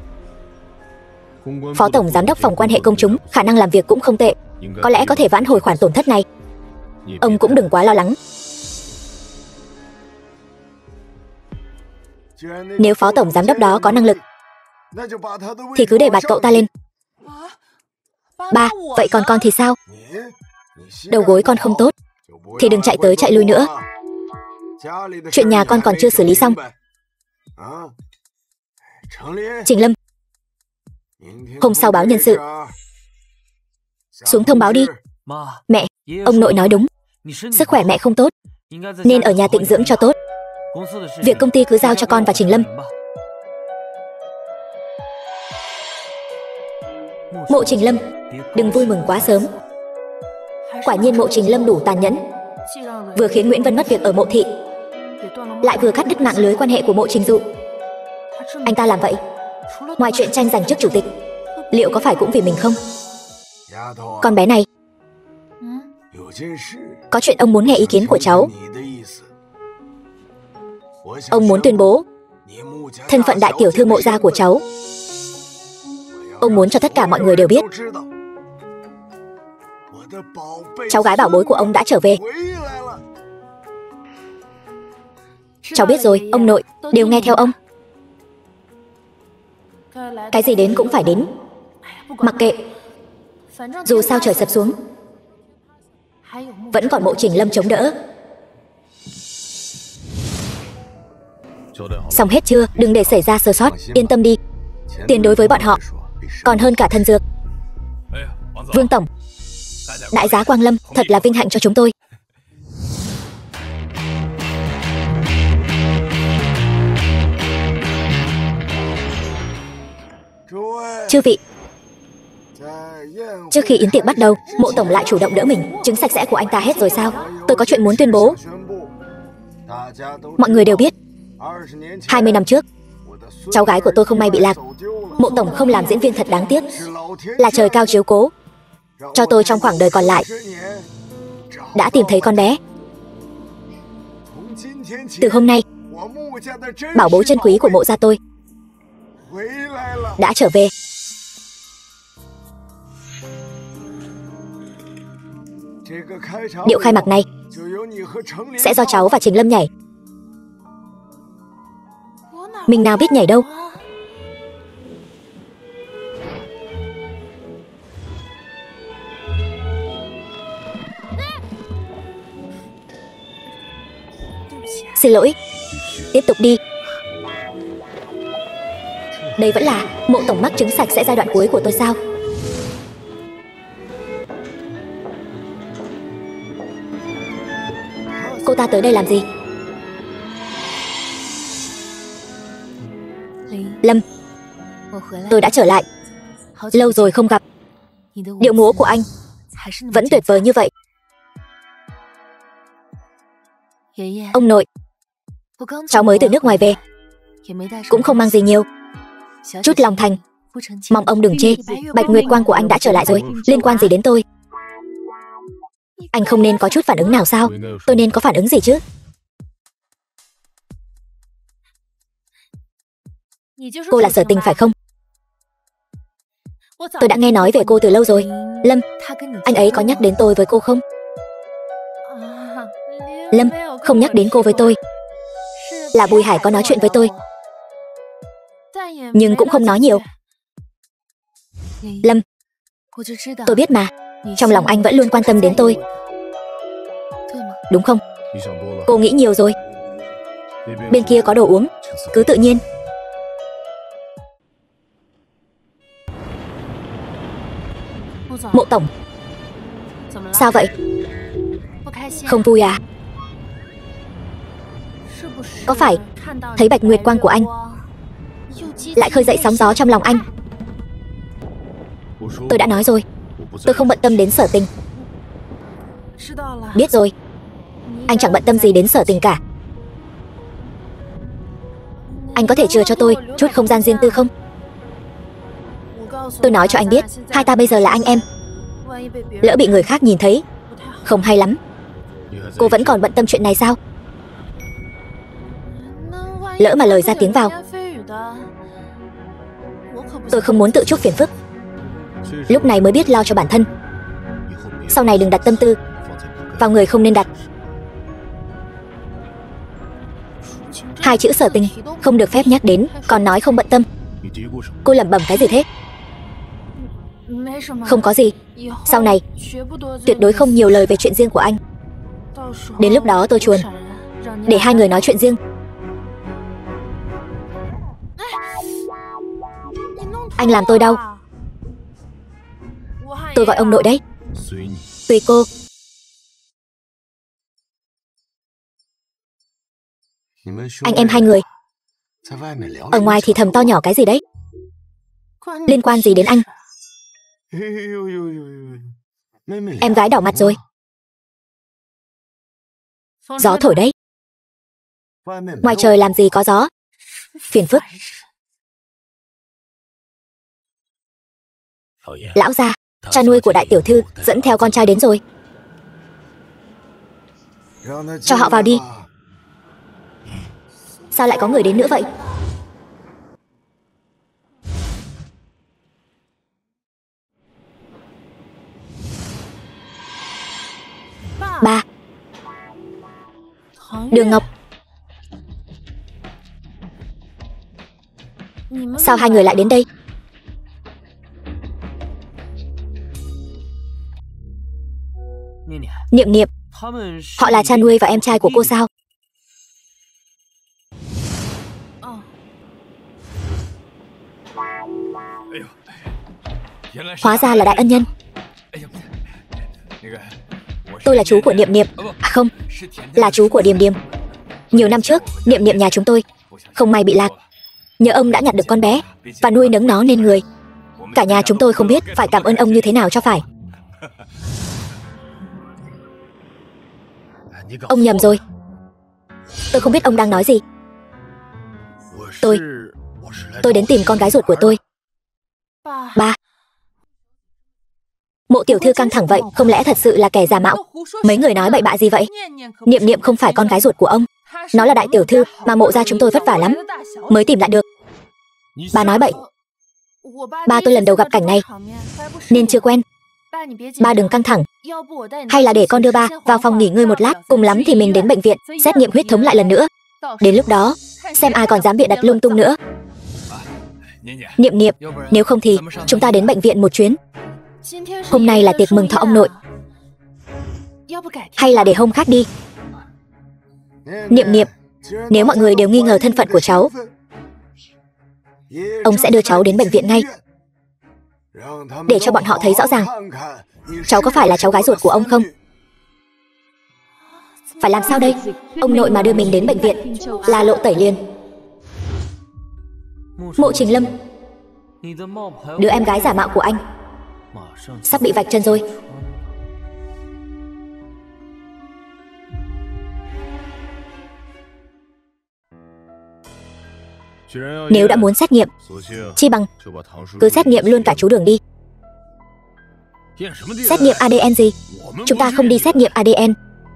Phó tổng giám đốc phòng quan hệ công chúng khả năng làm việc cũng không tệ, có lẽ có thể vãn hồi khoản tổn thất này. Ông cũng đừng quá lo lắng. Nếu phó tổng giám đốc đó có năng lực thì cứ để bạt cậu ta lên. Ba, vậy còn con thì sao? Đầu gối con không tốt thì đừng chạy tới chạy lui nữa. Chuyện nhà con còn chưa xử lý xong. Trình Lâm, hôm sau báo nhân sự xuống thông báo đi. Mẹ, ông nội nói đúng, sức khỏe mẹ không tốt nên ở nhà tịnh dưỡng cho tốt. Việc công ty cứ giao cho con và Trình Lâm. Mộ Trình Lâm, đừng vui mừng quá sớm. Quả nhiên Mộ Trình Lâm đủ tàn nhẫn, vừa khiến Nguyễn Vân mất việc ở Mộ thị, lại vừa cắt đứt mạng lưới quan hệ của Mộ Trình Dụ. Anh ta làm vậy, ngoài chuyện tranh giành chức chủ tịch, liệu có phải cũng vì mình không? Con bé này, có chuyện ông muốn nghe ý kiến của cháu. Ông muốn tuyên bố thân phận đại tiểu thư Mộ gia của cháu. Ông muốn cho tất cả mọi người đều biết cháu gái bảo bối của ông đã trở về. Cháu biết rồi, ông nội, đều nghe theo ông. Cái gì đến cũng phải đến. Mặc kệ, dù sao trời sập xuống vẫn còn Mộ Trình Lâm chống đỡ. Xong hết chưa? Đừng để xảy ra sơ sót. Yên tâm đi, tiền đối với bọn họ còn hơn cả thần dược. Vương tổng, đại giá Quang Lâm, thật là vinh hạnh cho chúng tôi. Chư vị, trước khi yến tiệc bắt đầu, Mộ tổng lại chủ động đỡ mình. Trứng sạch sẽ của anh ta hết rồi sao? Tôi có chuyện muốn tuyên bố. Mọi người đều biết, 20 năm trước, cháu gái của tôi không may bị lạc. Mộ tổng không làm diễn viên thật đáng tiếc, là trời cao chiếu cố cho tôi trong khoảng đời còn lại. Đã tìm thấy con bé. Từ hôm nay, bảo bối chân quý của Mộ gia tôi đã trở về. Điệu khai mạc này sẽ do cháu và Trình Lâm nhảy. Mình nào biết nhảy đâu. Xin lỗi, Tiếp tục đi. Đây vẫn là Mộ tổng mắc chứng sạch sẽ giai đoạn cuối của tôi sao? Cô ta tới đây làm gì? Lâm, tôi đã trở lại. Lâu rồi không gặp. Điệu múa của anh vẫn tuyệt vời như vậy. Ông nội, cháu mới từ nước ngoài về, cũng không mang gì nhiều, chút lòng thành. Mong ông đừng chê. Bạch Nguyệt Quang của anh đã trở lại rồi, liên quan gì đến tôi? Anh không nên có chút phản ứng nào sao? Tôi nên có phản ứng gì chứ? Cô là Sở Tình phải không? Tôi đã nghe nói về cô từ lâu rồi. Lâm, anh ấy có nhắc đến tôi với cô không? Lâm, không nhắc đến cô với tôi. Là Bùi Hải có nói chuyện với tôi, nhưng cũng không nói nhiều. Lâm, tôi biết mà, trong lòng anh vẫn luôn quan tâm đến tôi, đúng không? Cô nghĩ nhiều rồi. Bên kia có đồ uống, cứ tự nhiên. Mộ tổng, sao vậy? Không vui à? Có phải thấy Bạch Nguyệt Quang của anh lại khơi dậy sóng gió trong lòng anh? Tôi đã nói rồi, tôi không bận tâm đến Sở Tình. Biết rồi, anh chẳng bận tâm gì đến Sở Tình cả. Anh có thể chừa cho tôi chút không gian riêng tư không? Tôi nói cho anh biết, hai ta bây giờ là anh em. Lỡ bị người khác nhìn thấy, không hay lắm. Cô vẫn còn bận tâm chuyện này sao? Lỡ mà lời ra tiếng vào, tôi không muốn tự chuốc phiền phức. Lúc này mới biết lo cho bản thân. Sau này đừng đặt tâm tư vào người không nên đặt. Hai chữ Sở Tình không được phép nhắc đến, còn nói không bận tâm. Cô lẩm bẩm cái gì thế? Không có gì. Sau này tuyệt đối không nhiều lời về chuyện riêng của anh. Đến lúc đó tôi chuồn để hai người nói chuyện riêng. Anh làm tôi đau. Tôi gọi ông nội đấy. Tùy cô. Anh em hai người ở ngoài thì thầm to nhỏ cái gì đấy? Liên quan gì đến anh? Em gái đỏ mặt rồi. Gió thổi đấy. Ngoài trời làm gì có gió. Phiền phức. Lão gia, cha nuôi của đại tiểu thư dẫn theo con trai đến rồi. Cho họ vào đi. Sao lại có người đến nữa vậy? Ba. Đường Ngọc. Sao hai người lại đến đây? Niệm Niệm, họ là cha nuôi và em trai của cô sao? Hóa ra là đại ân nhân. Tôi là chú của Niệm Niệm. À không, là chú của Điềm Điềm. Nhiều năm trước, Niệm Niệm nhà chúng tôi không may bị lạc. Nhờ ông đã nhặt được con bé và nuôi nấng nó nên người. Cả nhà chúng tôi không biết phải cảm ơn ông như thế nào cho phải. Ông nhầm rồi. Tôi không biết ông đang nói gì. Tôi đến tìm con gái ruột của tôi. Ba. Mộ tiểu thư căng thẳng vậy, không lẽ thật sự là kẻ giả mạo? Mấy người nói bậy bạ gì vậy? Niệm Niệm không phải con gái ruột của ông. Nó là đại tiểu thư mà mộ gia chúng tôi vất vả lắm mới tìm lại được. Bà nói bậy. Ba tôi lần đầu gặp cảnh này nên chưa quen. Ba đừng căng thẳng. Hay là để con đưa ba vào phòng nghỉ ngơi một lát, cùng lắm thì mình đến bệnh viện xét nghiệm huyết thống lại lần nữa. Đến lúc đó xem ai còn dám bịa đặt lung tung nữa. Niệm Niệm, nếu không thì chúng ta đến bệnh viện một chuyến. Hôm nay là tiệc mừng thọ ông nội. Hay là để hôm khác đi. Niệm Niệm, Nếu mọi người đều nghi ngờ thân phận của cháu, ông sẽ đưa cháu đến bệnh viện ngay, để cho bọn họ thấy rõ ràng cháu có phải là cháu gái ruột của ông không. Phải làm sao đây? Ông nội mà đưa mình đến bệnh viện là lộ tẩy liền. Mộ Trình Lâm, đứa em gái giả mạo của anh sắp bị vạch chân rồi. Nếu đã muốn xét nghiệm, chi bằng cứ xét nghiệm luôn cả chú Đường đi. Xét nghiệm ADN gì? Chúng ta không đi xét nghiệm ADN.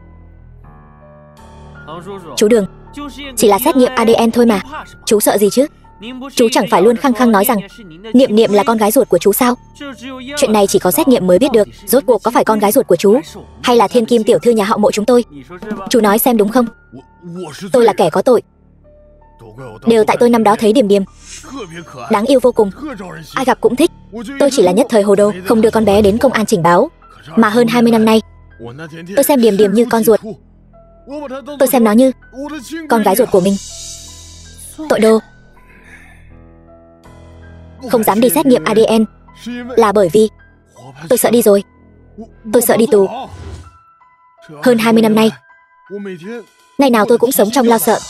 Chú Đường, chỉ là xét nghiệm ADN thôi mà, chú sợ gì chứ? Chú chẳng phải luôn khăng khăng nói rằng Niệm Niệm là con gái ruột của chú sao? Chuyện này chỉ có xét nghiệm mới biết được rốt cuộc có phải con gái ruột của chú hay là thiên kim tiểu thư nhà họ Mộ chúng tôi. Chú nói xem đúng không? Tôi là kẻ có tội. Đều tại tôi năm đó thấy Điềm Điềm đáng yêu vô cùng, ai gặp cũng thích. Tôi chỉ là nhất thời hồ đồ, không đưa con bé đến công an trình báo. Mà hơn 20 năm nay, tôi xem Điềm Điềm như con ruột. Tôi xem nó như con gái ruột của mình. Tội đồ. Không dám đi xét nghiệm ADN là bởi vì tôi sợ đi rồi. Tôi sợ đi tù. Hơn 20 năm nay, ngày nào tôi cũng sống trong lo sợ.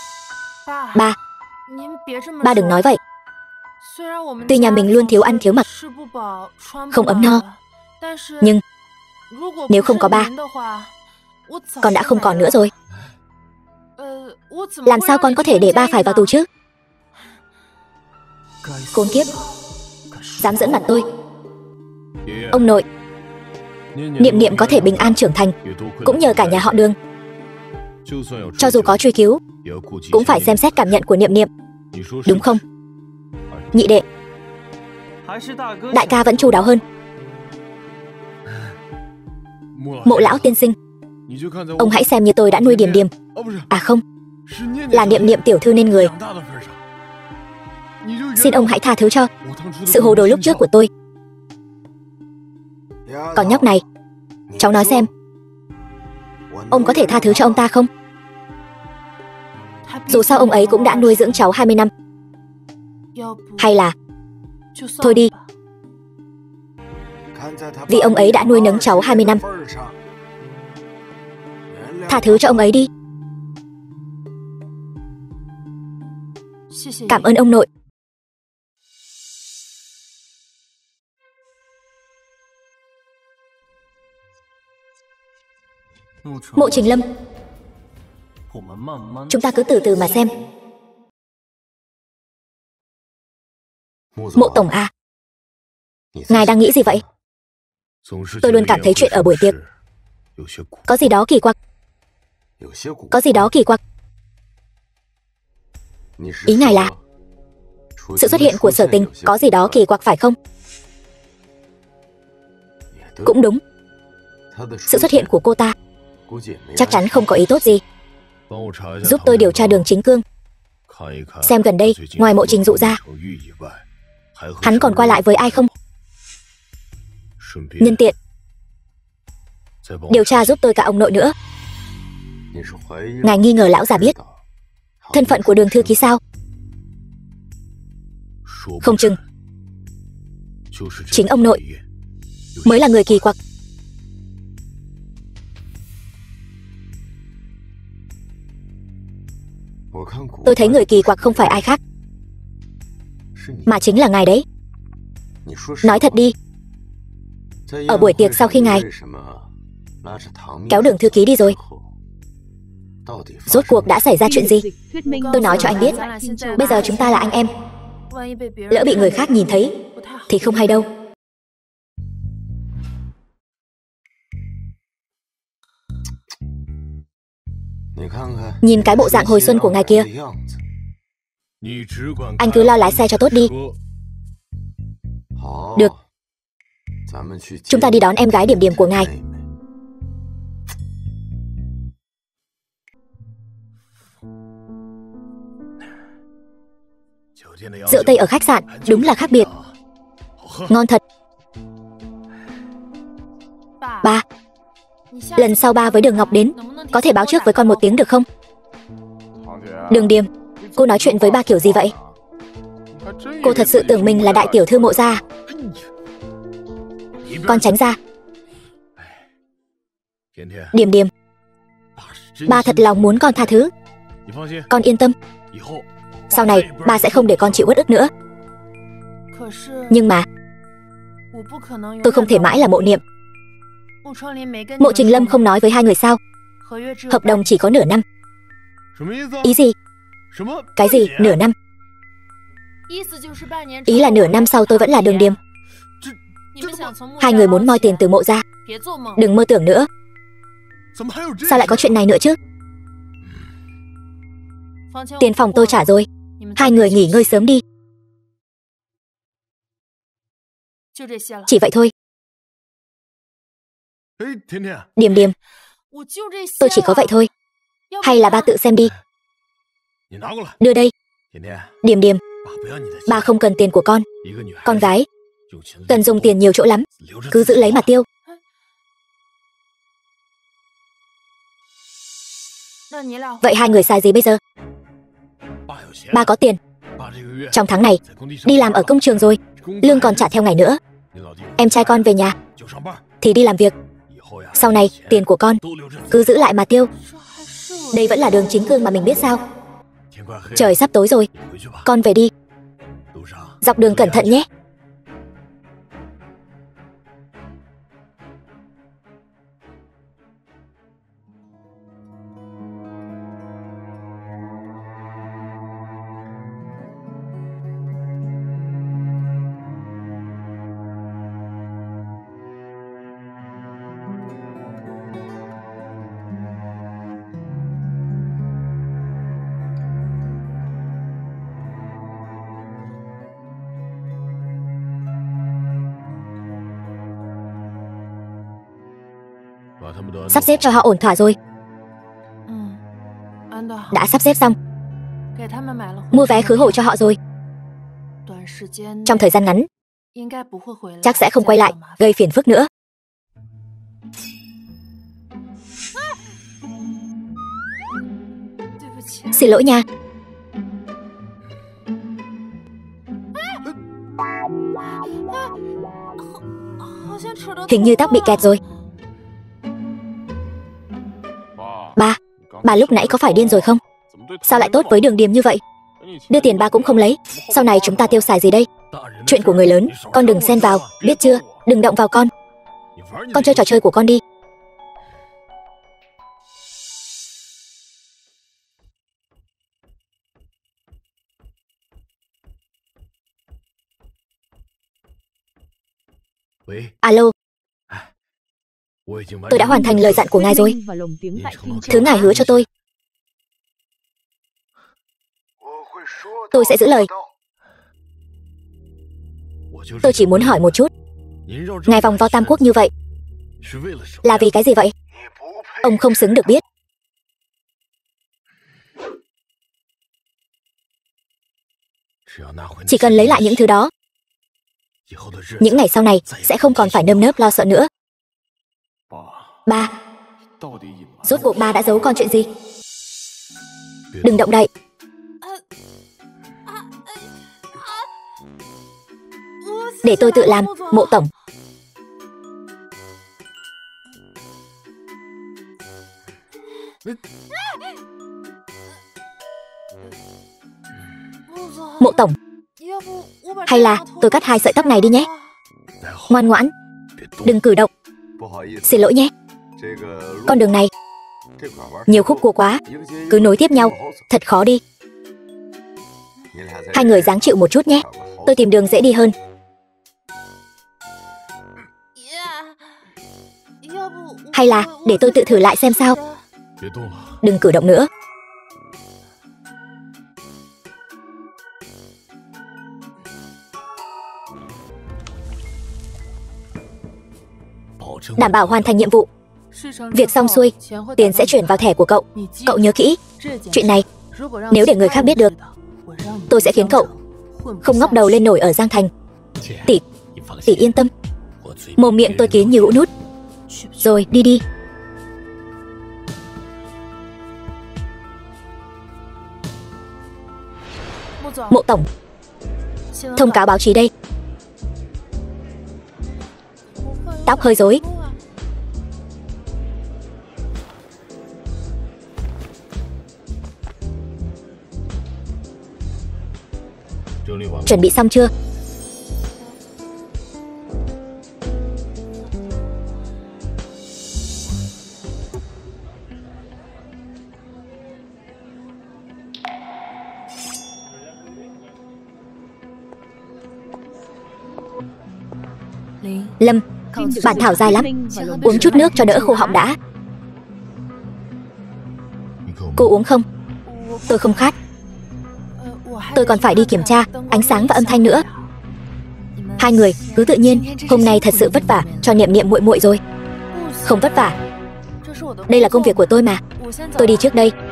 Ba đừng nói vậy. Tuy nhà mình luôn thiếu ăn thiếu mặc, không ấm no, nhưng nếu không có ba, con đã không còn nữa rồi. Làm sao con có thể để ba phải vào tù chứ? Khốn kiếp, dám giỡn mặt tôi. Ông nội, Niệm Niệm có thể bình an trưởng thành cũng nhờ cả nhà họ Đường. Cho dù có truy cứu, cũng phải xem xét cảm nhận của Niệm Niệm, đúng không? Nhị đệ, đại ca vẫn chu đáo hơn. Mộ lão tiên sinh, ông hãy xem như tôi đã nuôi Điềm Điềm. À không, là Niệm Niệm tiểu thư nên người. Xin ông hãy tha thứ cho sự hồ đồ lúc trước của tôi. Còn nhóc này, cháu nói xem, ông có thể tha thứ cho ông ta không? Dù sao ông ấy cũng đã nuôi dưỡng cháu 20 năm. Hay là thôi đi, vì ông ấy đã nuôi nấng cháu 20 năm. Tha thứ cho ông ấy đi. Cảm ơn ông nội. Mộ Trình Lâm, chúng ta cứ từ từ mà xem. Mộ tổng à, ngài đang nghĩ gì vậy? Tôi luôn cảm thấy chuyện ở buổi tiệc có gì đó kỳ quặc. Có gì đó kỳ quặc. Ý ngài là sự xuất hiện của Sở Tình có gì đó kỳ quặc phải không? Cũng đúng. Sự xuất hiện của cô ta chắc chắn không có ý tốt gì. Giúp tôi điều tra Đường Chính Cương, xem gần đây ngoài Mộ Trình Dụ ra, hắn còn qua lại với ai không? Nhân tiện điều tra giúp tôi cả ông nội nữa. Ngài nghi ngờ lão già biết thân phận của Đường thư ký sao? Không chừng chính ông nội mới là người kỳ quặc. Tôi thấy người kỳ quặc không phải ai khác, mà chính là ngài đấy. Nói thật đi, ở buổi tiệc sau khi ngài kéo Đường thư ký đi rồi, rốt cuộc đã xảy ra chuyện gì? Tôi nói cho anh biết, bây giờ chúng ta là anh em, lỡ bị người khác nhìn thấy thì không hay đâu. Nhìn cái bộ dạng hồi xuân của ngài kia, anh cứ lo lái xe cho tốt đi. Được, chúng ta đi đón em gái Điểm Điểm của ngài. Rượu Tây ở khách sạn đúng là khác biệt, ngon thật. Ba, lần sau ba với Đường Ngọc đến, có thể báo trước với con một tiếng được không? Đường Điềm, cô nói chuyện với ba kiểu gì vậy? Cô thật sự tưởng mình là đại tiểu thư Mộ gia? Con tránh ra. Điềm Điềm, ba thật lòng muốn con tha thứ. Con yên tâm, sau này ba sẽ không để con chịu uất ức nữa. Nhưng mà tôi không thể mãi là Mộ Niệm. Mộ Trình Lâm không nói với hai người sao? Hợp đồng chỉ có nửa năm. Ý gì? Cái gì nửa năm? Ý là nửa năm sau tôi vẫn là Đường Điềm. Hai người muốn moi tiền từ Mộ gia. Đừng mơ tưởng nữa. Sao lại có chuyện này nữa chứ? Tiền phòng tôi trả rồi. Hai người nghỉ ngơi sớm đi. Chỉ vậy thôi. Điềm Điềm, tôi chỉ có vậy thôi. Hay là ba tự xem đi. Đưa đây. Điềm Điềm, ba không cần tiền của con. Con gái cần dùng tiền nhiều chỗ lắm, cứ giữ lấy mà tiêu. Vậy hai người xài gì bây giờ? Ba có tiền. Trong tháng này đi làm ở công trường rồi, lương còn trả theo ngày nữa. Em trai con về nhà thì đi làm việc. Sau này tiền của con cứ giữ lại mà tiêu. Đây vẫn là đường chính cương mà mình biết sao? Trời sắp tối rồi, con về đi. Dọc đường cẩn thận nhé. Sắp xếp cho họ ổn thỏa rồi. Đã sắp xếp xong. Mua vé khứ hồi cho họ rồi. Trong thời gian ngắn chắc sẽ không quay lại gây phiền phức nữa. Xin lỗi nha. Hình như tóc bị kẹt rồi. Bà lúc nãy có phải điên rồi không? Sao lại tốt với Đường Điềm như vậy? Đưa tiền ba cũng không lấy. Sau này chúng ta tiêu xài gì đây? Chuyện của người lớn, con đừng xen vào, biết chưa? Đừng động vào con. Con chơi trò chơi của con đi. Alo. Tôi đã hoàn thành lời dặn của ngài rồi. Thứ ngài hứa cho tôi sẽ giữ lời. Tôi chỉ muốn hỏi một chút, ngài vòng vo Tam Quốc như vậy là vì cái gì vậy? Ông không xứng được biết. Chỉ cần lấy lại những thứ đó, những ngày sau này sẽ không còn phải nơm nớp lo sợ nữa. Ba, rốt cuộc ba đã giấu con chuyện gì? Đừng động đậy. Để tôi tự làm, Mộ tổng. Mộ tổng, hay là tôi cắt 2 sợi tóc này đi nhé. Ngoan ngoãn, đừng cử động. Xin lỗi nhé. Con đường này nhiều khúc cua quá, cứ nối tiếp nhau, thật khó đi. Hai người ráng chịu một chút nhé. Tôi tìm đường dễ đi hơn. Hay là để tôi tự thử lại xem sao. Đừng cử động nữa. Đảm bảo hoàn thành nhiệm vụ. Việc xong xuôi, tiền sẽ chuyển vào thẻ của cậu. Cậu nhớ kỹ, chuyện này nếu để người khác biết được, tôi sẽ khiến cậu không ngóc đầu lên nổi ở Giang Thành. Tỷ yên tâm. Mồm miệng tôi kín như hũ nút. Rồi, đi đi. Mộ tổng, thông cáo báo chí đây. Tóc hơi rối. Chuẩn bị xong chưa? Lâm, bản thảo dài lắm. Uống chút nước cho đỡ khô họng đã. Cô uống không? Tôi không khát. Tôi còn phải đi kiểm tra ánh sáng và âm thanh nữa. Hai người cứ tự nhiên. Hôm nay thật sự vất vả cho Niệm Niệm muội muội rồi. Không vất vả. Đây là công việc của tôi mà. Tôi đi trước đây.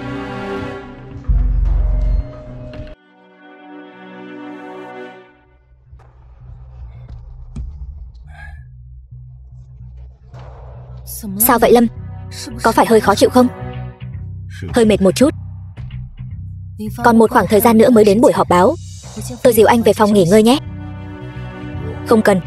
Sao vậy Lâm? Có phải hơi khó chịu không? Hơi mệt một chút. Còn một khoảng thời gian nữa mới đến buổi họp báo. Tôi dìu anh về phòng nghỉ ngơi nhé. Không cần.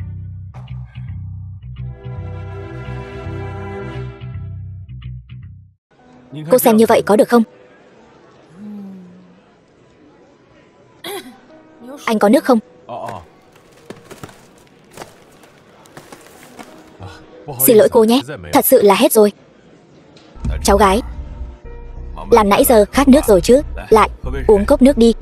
Cô xem như vậy có được không? Anh có nước không? Xin lỗi cô nhé. Thật sự là hết rồi. Cháu gái, làm nãy giờ khát nước rồi chứ. Lại, uống cốc nước đi.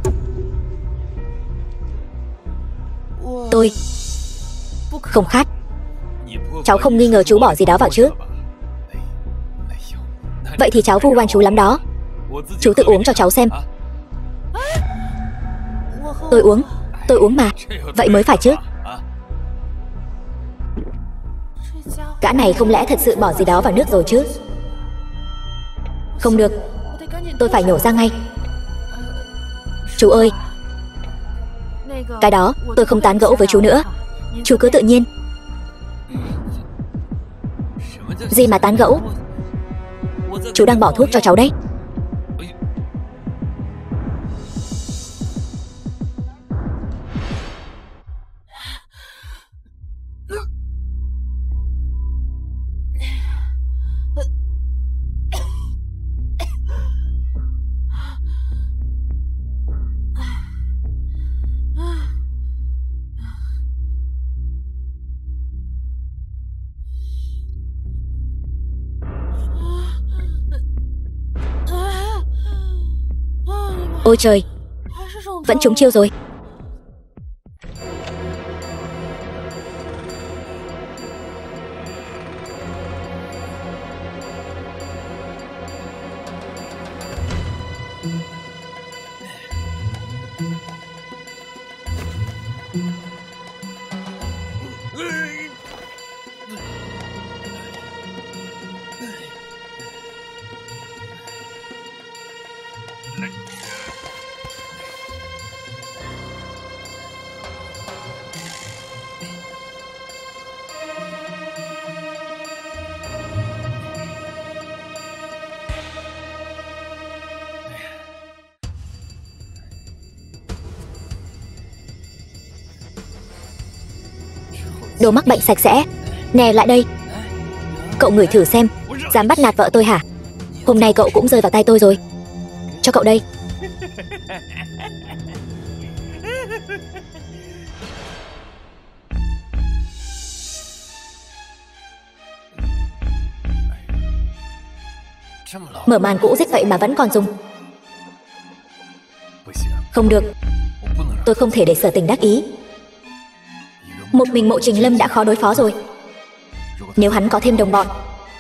Tôi không khát. Cháu không nghi ngờ chú bỏ gì đó vào chứ? Vậy thì cháu vu oan chú lắm đó. Chú tự uống cho cháu xem. Tôi uống mà. Vậy mới phải chứ. Gã này không lẽ thật sự bỏ gì đó vào nước rồi chứ? Không được. Tôi phải nhổ ra ngay. Chú ơi, cái đó tôi không tán gẫu với chú nữa. Chú cứ tự nhiên. Gì mà tán gẫu? Chú đang bỏ thuốc cho cháu đấy. Ôi trời, vẫn trúng chiêu rồi. Đồ mắc bệnh sạch sẽ. Nè lại đây. Cậu ngửi thử xem. Dám bắt nạt vợ tôi hả? Hôm nay cậu cũng rơi vào tay tôi rồi. Cho cậu đây. Mở màn cũ rích vậy mà vẫn còn dùng. Không được. Tôi không thể để Sở Tình đắc ý. Một mình Mộ Trình Lâm đã khó đối phó rồi. Nếu hắn có thêm đồng bọn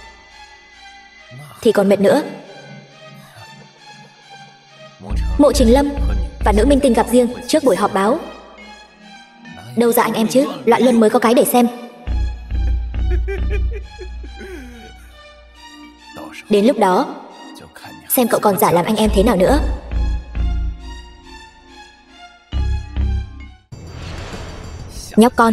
thì còn mệt nữa. Mộ Trình Lâm và nữ minh tinh gặp riêng trước buổi họp báo. Đâu ra anh em chứ. Loạn luân mới có cái để xem. Đến lúc đó xem cậu còn giả làm anh em thế nào nữa. Nhóc con.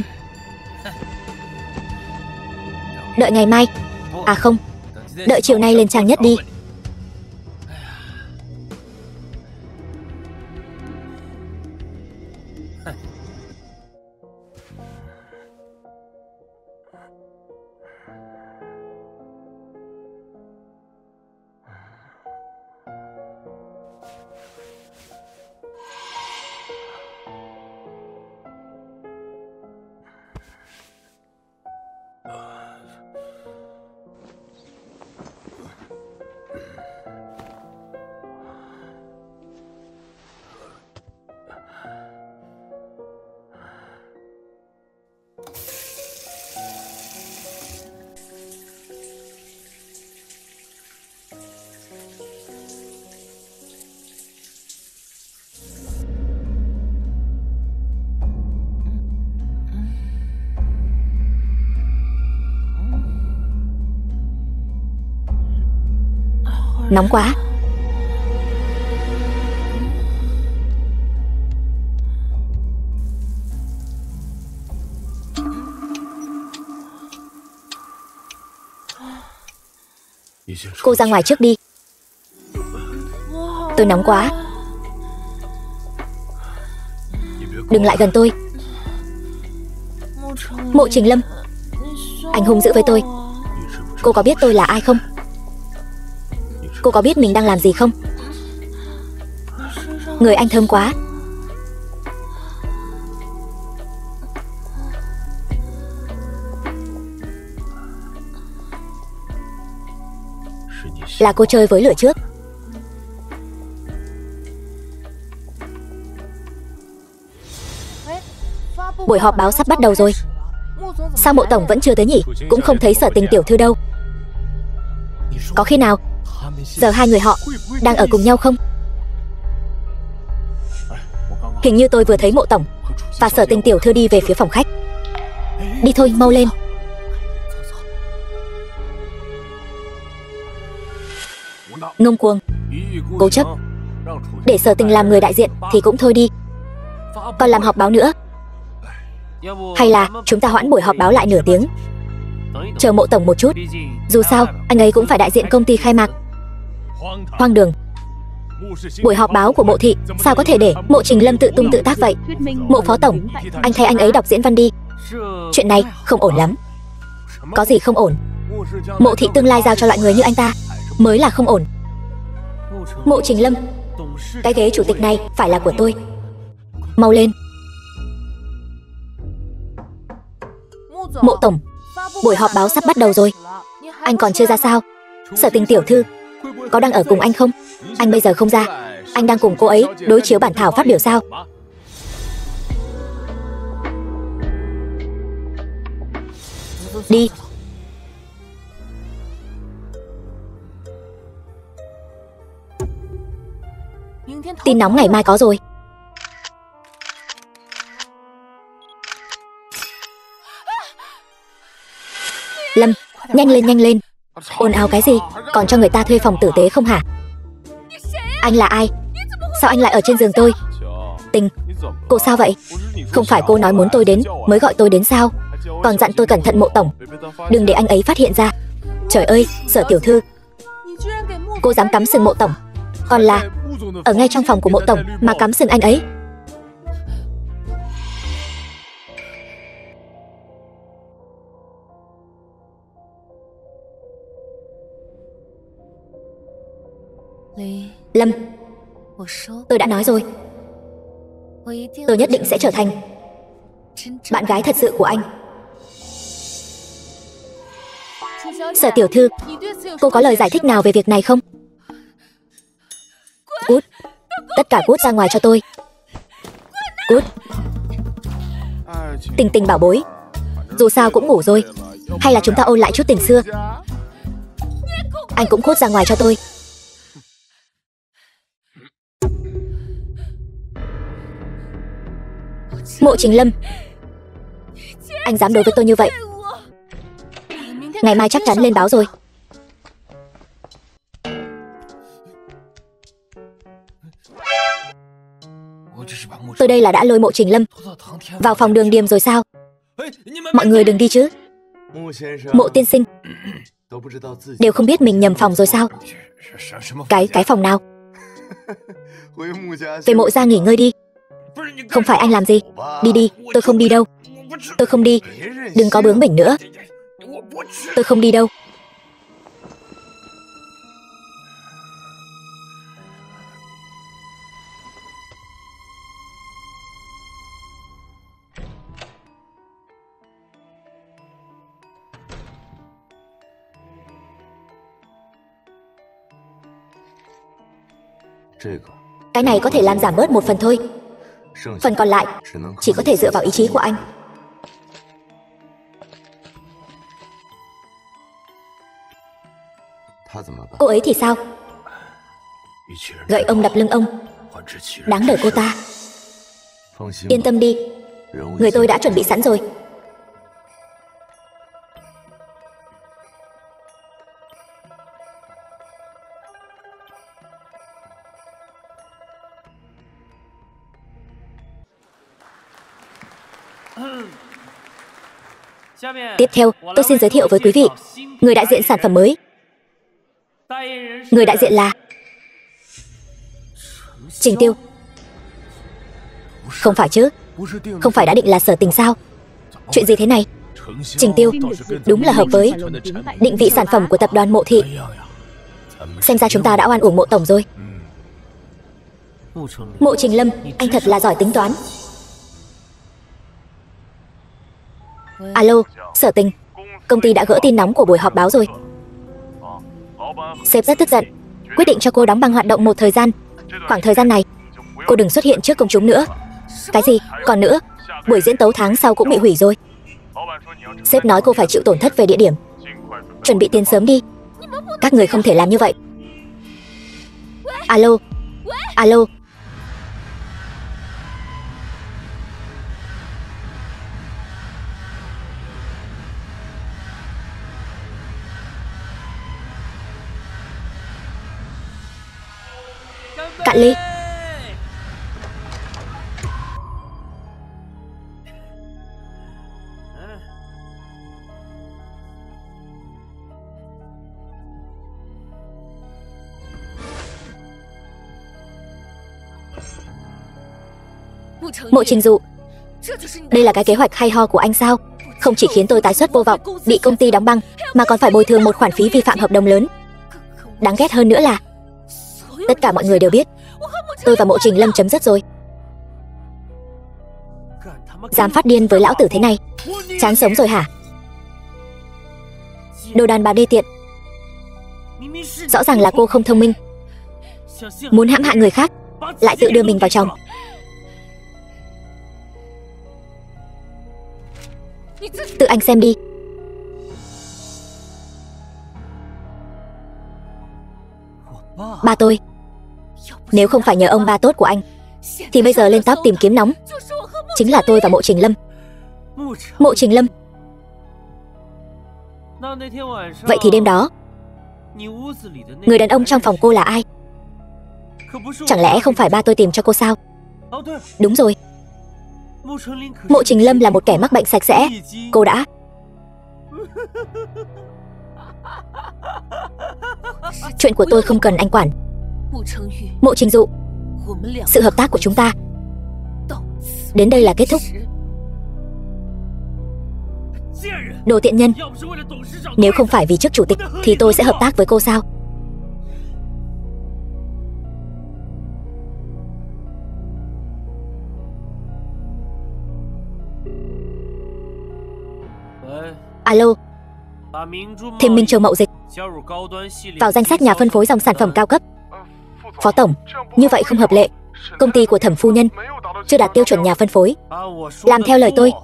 Đợi ngày mai. À không, đợi chiều nay lên trang nhất đi. Nóng quá. Cô ra ngoài trước đi. Tôi nóng quá. Đừng lại gần tôi. Mộ Trình Lâm, anh hung dữ với tôi. Cô có biết tôi là ai không? Cô có biết mình đang làm gì không? Người anh thơm quá. Là cô chơi với lửa trước. Buổi họp báo sắp bắt đầu rồi. Sao Mộ tổng vẫn chưa tới nhỉ? Cũng không thấy Sở Tình tiểu thư đâu. Có khi nào giờ hai người họ đang ở cùng nhau không? Hình như tôi vừa thấy Mộ tổng và Sở Tình tiểu thư đi về phía phòng khách. Đi thôi, mau lên. Ngông cuồng, cố chấp. Để Sở Tình làm người đại diện thì cũng thôi đi, còn làm họp báo nữa. Hay là chúng ta hoãn buổi họp báo lại nửa tiếng, chờ Mộ tổng một chút. Dù sao anh ấy cũng phải đại diện công ty khai mạc. Hoang đường. Buổi họp báo của Mộ thị sao có thể để Mộ Trình Lâm tự tung tự tác vậy? Mộ phó tổng, anh thay anh ấy đọc diễn văn đi. Chuyện này không ổn lắm. Có gì không ổn? Mộ thị tương lai giao cho loại người như anh ta mới là không ổn. Mộ Trình Lâm, cái ghế chủ tịch này phải là của tôi. Mau lên. Mộ tổng, buổi họp báo sắp bắt đầu rồi. Anh còn chưa ra sao? Sở Tình tiểu thư có đang ở cùng anh không? Anh bây giờ không ra, anh đang cùng cô ấy đối chiếu bản thảo phát biểu sao? Đi. Tin nóng ngày mai có rồi. Lâm, nhanh lên nhanh lên. Ồn ào cái gì? Còn cho người ta thuê phòng tử tế không hả? Anh là ai? Sao anh lại ở trên giường tôi? Tình, cô sao vậy? Không phải cô nói muốn tôi đến mới gọi tôi đến sao? Còn dặn tôi cẩn thận Mộ tổng, đừng để anh ấy phát hiện ra. Trời ơi, Sở tiểu thư, cô dám cắm sừng Mộ tổng, còn là ở ngay trong phòng của Mộ tổng mà cắm sừng anh ấy. Lâm, tôi đã nói rồi, tôi nhất định sẽ trở thành bạn gái thật sự của anh. Sở tiểu thư, cô có lời giải thích nào về việc này không? Cút, tất cả cút ra ngoài cho tôi. Cút. Tình Tình bảo bối, dù sao cũng ngủ rồi, hay là chúng ta ôn lại chút tình xưa. Anh cũng cút ra ngoài cho tôi. Mộ Trình Lâm, anh dám đối với tôi như vậy? Ngày mai chắc chắn lên báo rồi. Tôi đây là đã lôi Mộ Trình Lâm vào phòng Đường Điềm rồi sao? Mọi người đừng đi chứ. Mộ tiên sinh đều không biết mình nhầm phòng rồi sao? Cái phòng nào? Về Mộ gia nghỉ ngơi đi. Không phải anh làm gì? Đi đi, tôi không đi đâu. Tôi không đi. Đừng có bướng bỉnh nữa. Tôi không đi đâu. Cái này có thể làm giảm bớt một phần thôi. Phần còn lại chỉ có thể dựa vào ý chí của anh. Cô ấy thì sao? Gậy ông đập lưng ông, đáng đời cô ta. Yên tâm đi, người tôi đã chuẩn bị sẵn rồi. Tiếp theo, tôi xin giới thiệu với quý vị người đại diện sản phẩm mới. Người đại diện là Trình Tiêu. Không phải chứ? Không phải đã định là Sở Tình sao? Chuyện gì thế này? Trình Tiêu đúng là hợp với định vị sản phẩm của tập đoàn Mộ Thị. Xem ra chúng ta đã oan uổng Mộ tổng rồi. Mộ Trình Lâm, anh thật là giỏi tính toán. Alo, Sở Tình, công ty đã gỡ tin nóng của buổi họp báo rồi. Sếp rất tức giận, quyết định cho cô đóng băng hoạt động một thời gian. Khoảng thời gian này, cô đừng xuất hiện trước công chúng nữa. Cái gì? Còn nữa, buổi diễn tấu tháng sau cũng bị hủy rồi. Sếp nói cô phải chịu tổn thất về địa điểm. Chuẩn bị tiền sớm đi. Các người không thể làm như vậy. Alo, alo. Cạn ly. Mộ Trình Dụ, đây là cái kế hoạch hay ho của anh sao? Không chỉ khiến tôi tái xuất vô vọng, bị công ty đóng băng, mà còn phải bồi thường một khoản phí vi phạm hợp đồng lớn. Đáng ghét hơn nữa là tất cả mọi người đều biết tôi và Mộ Trình Lâm chấm dứt rồi. Dám phát điên với lão tử thế này, chán sống rồi hả? Đồ đàn bà đê tiện. Rõ ràng là cô không thông minh, muốn hãm hại người khác, lại tự đưa mình vào chồng. Tự anh xem đi. Ba tôi, nếu không phải nhờ ông ba tốt của anh, thì bây giờ lên top tìm kiếm nóng chính là tôi và Mộ Trình Lâm. Mộ Trình Lâm. Vậy thì đêm đó, người đàn ông trong phòng cô là ai? Chẳng lẽ không phải ba tôi tìm cho cô sao? Đúng rồi, Mộ Trình Lâm là một kẻ mắc bệnh sạch sẽ. Cô đã chuyện của tôi không cần anh quản. Mộ Trình Dụ, sự hợp tác của chúng ta đến đây là kết thúc. Đồ tiện nhân, nếu không phải vì chức chủ tịch thì tôi sẽ hợp tác với cô sao? Alo, thêm Minh Châu Mậu Dịch vào danh sách nhà phân phối dòng sản phẩm cao cấp. Phó tổng, như vậy không hợp lệ. Công ty của Thẩm phu nhân chưa đạt tiêu chuẩn nhà phân phối. Làm theo lời tôi.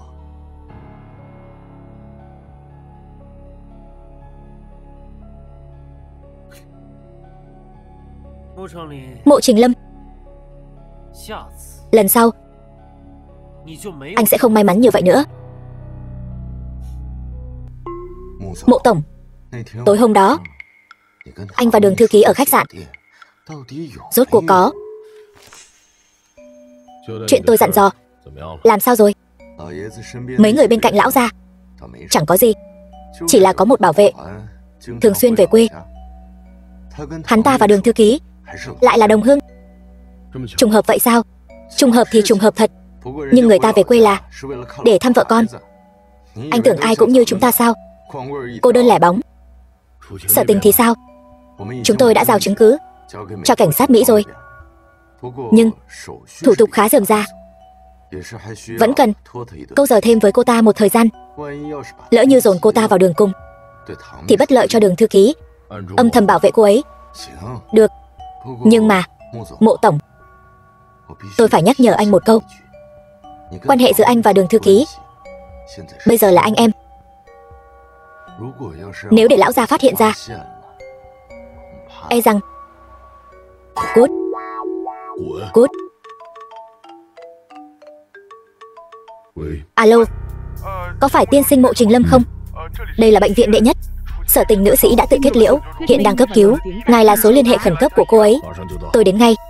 Mộ Trình Lâm, lần sau anh sẽ không may mắn như vậy nữa. Mộ tổng, tối hôm đó anh và Đường thư ký ở khách sạn, rốt cuộc có chuyện tôi dặn dò làm sao rồi? Mấy người bên cạnh lão gia chẳng có gì, chỉ là có một bảo vệ thường xuyên về quê. Hắn ta và Đường thư ký lại là đồng hương. Trùng hợp vậy sao? Trùng hợp thì trùng hợp thật. Nhưng người ta về quê là để thăm vợ con. Anh tưởng ai cũng như chúng ta sao? Cô đơn lẻ bóng. Sở Tình thì sao? Chúng tôi đã giao chứng cứ cho cảnh sát Mỹ rồi. Nhưng thủ tục khá rườm rà, vẫn cần câu giờ thêm với cô ta một thời gian. Lỡ như dồn cô ta vào đường cùng thì bất lợi cho Đường thư ký âm thầm bảo vệ cô ấy. Được, nhưng mà Mộ tổng, tôi phải nhắc nhở anh một câu. Quan hệ giữa anh và Đường thư ký bây giờ là anh em. Nếu để lão gia phát hiện ra, e rằng cút. Cút. Alo, có phải tiên sinh Mộ Trình Lâm không? Đây là bệnh viện đệ nhất. Sở Tình nữ sĩ đã tự kết liễu, hiện đang cấp cứu. Ngài là số liên hệ khẩn cấp của cô ấy. Tôi đến ngay.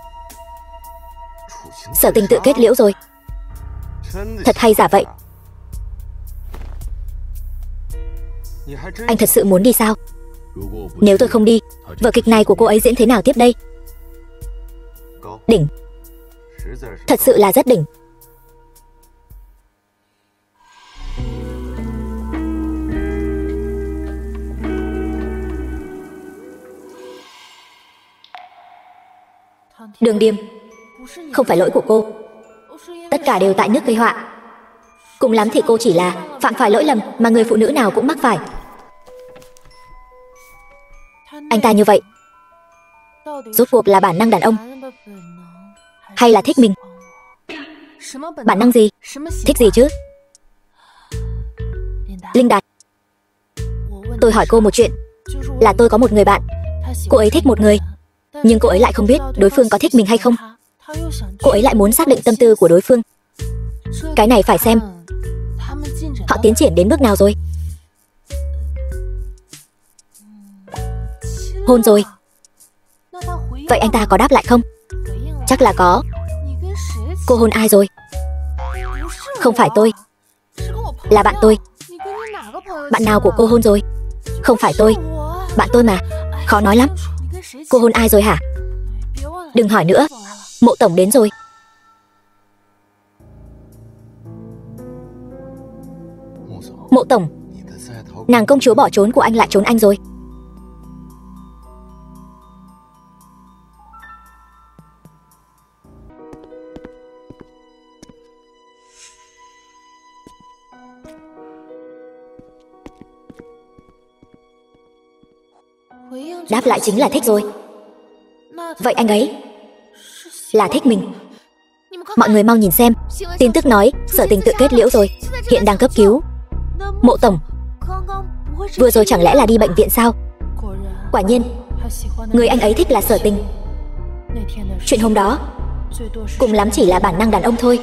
Sở Tình tự kết liễu rồi. Thật hay giả vậy? Anh thật sự muốn đi sao? Nếu tôi không đi, vở kịch này của cô ấy diễn thế nào tiếp đây? Đỉnh. Thật sự là rất đỉnh. Đường Điềm, không phải lỗi của cô. Tất cả đều tại nước gây họa. Cùng lắm thì cô chỉ là phạm phải lỗi lầm mà người phụ nữ nào cũng mắc phải. Anh ta như vậy, rốt cuộc là bản năng đàn ông hay là thích mình? Bản năng gì? Thích gì chứ? Linh Đạt, tôi hỏi cô một chuyện. Là tôi có một người bạn, cô ấy thích một người, nhưng cô ấy lại không biết đối phương có thích mình hay không. Cô ấy lại muốn xác định tâm tư của đối phương. Cái này phải xem họ tiến triển đến bước nào rồi. Hôn rồi. Vậy anh ta có đáp lại không? Chắc là có. Cô hôn ai rồi? Không phải tôi, là bạn tôi. Bạn nào của cô hôn rồi? Không phải tôi, bạn tôi mà. Khó nói lắm. Cô hôn ai rồi hả? Đừng hỏi nữa, Mộ tổng đến rồi. Mộ tổng, nàng công chúa bỏ trốn của anh lại trốn anh rồi. Đáp lại chính là thích rồi. Vậy anh ấy là thích mình. Mọi người mau nhìn xem. Tin tức nói Sở Tình tự kết liễu rồi, hiện đang cấp cứu. Mộ tổng, vừa rồi chẳng lẽ là đi bệnh viện sao? Quả nhiên, người anh ấy thích là Sở Tình. Chuyện hôm đó cùng lắm chỉ là bản năng đàn ông thôi.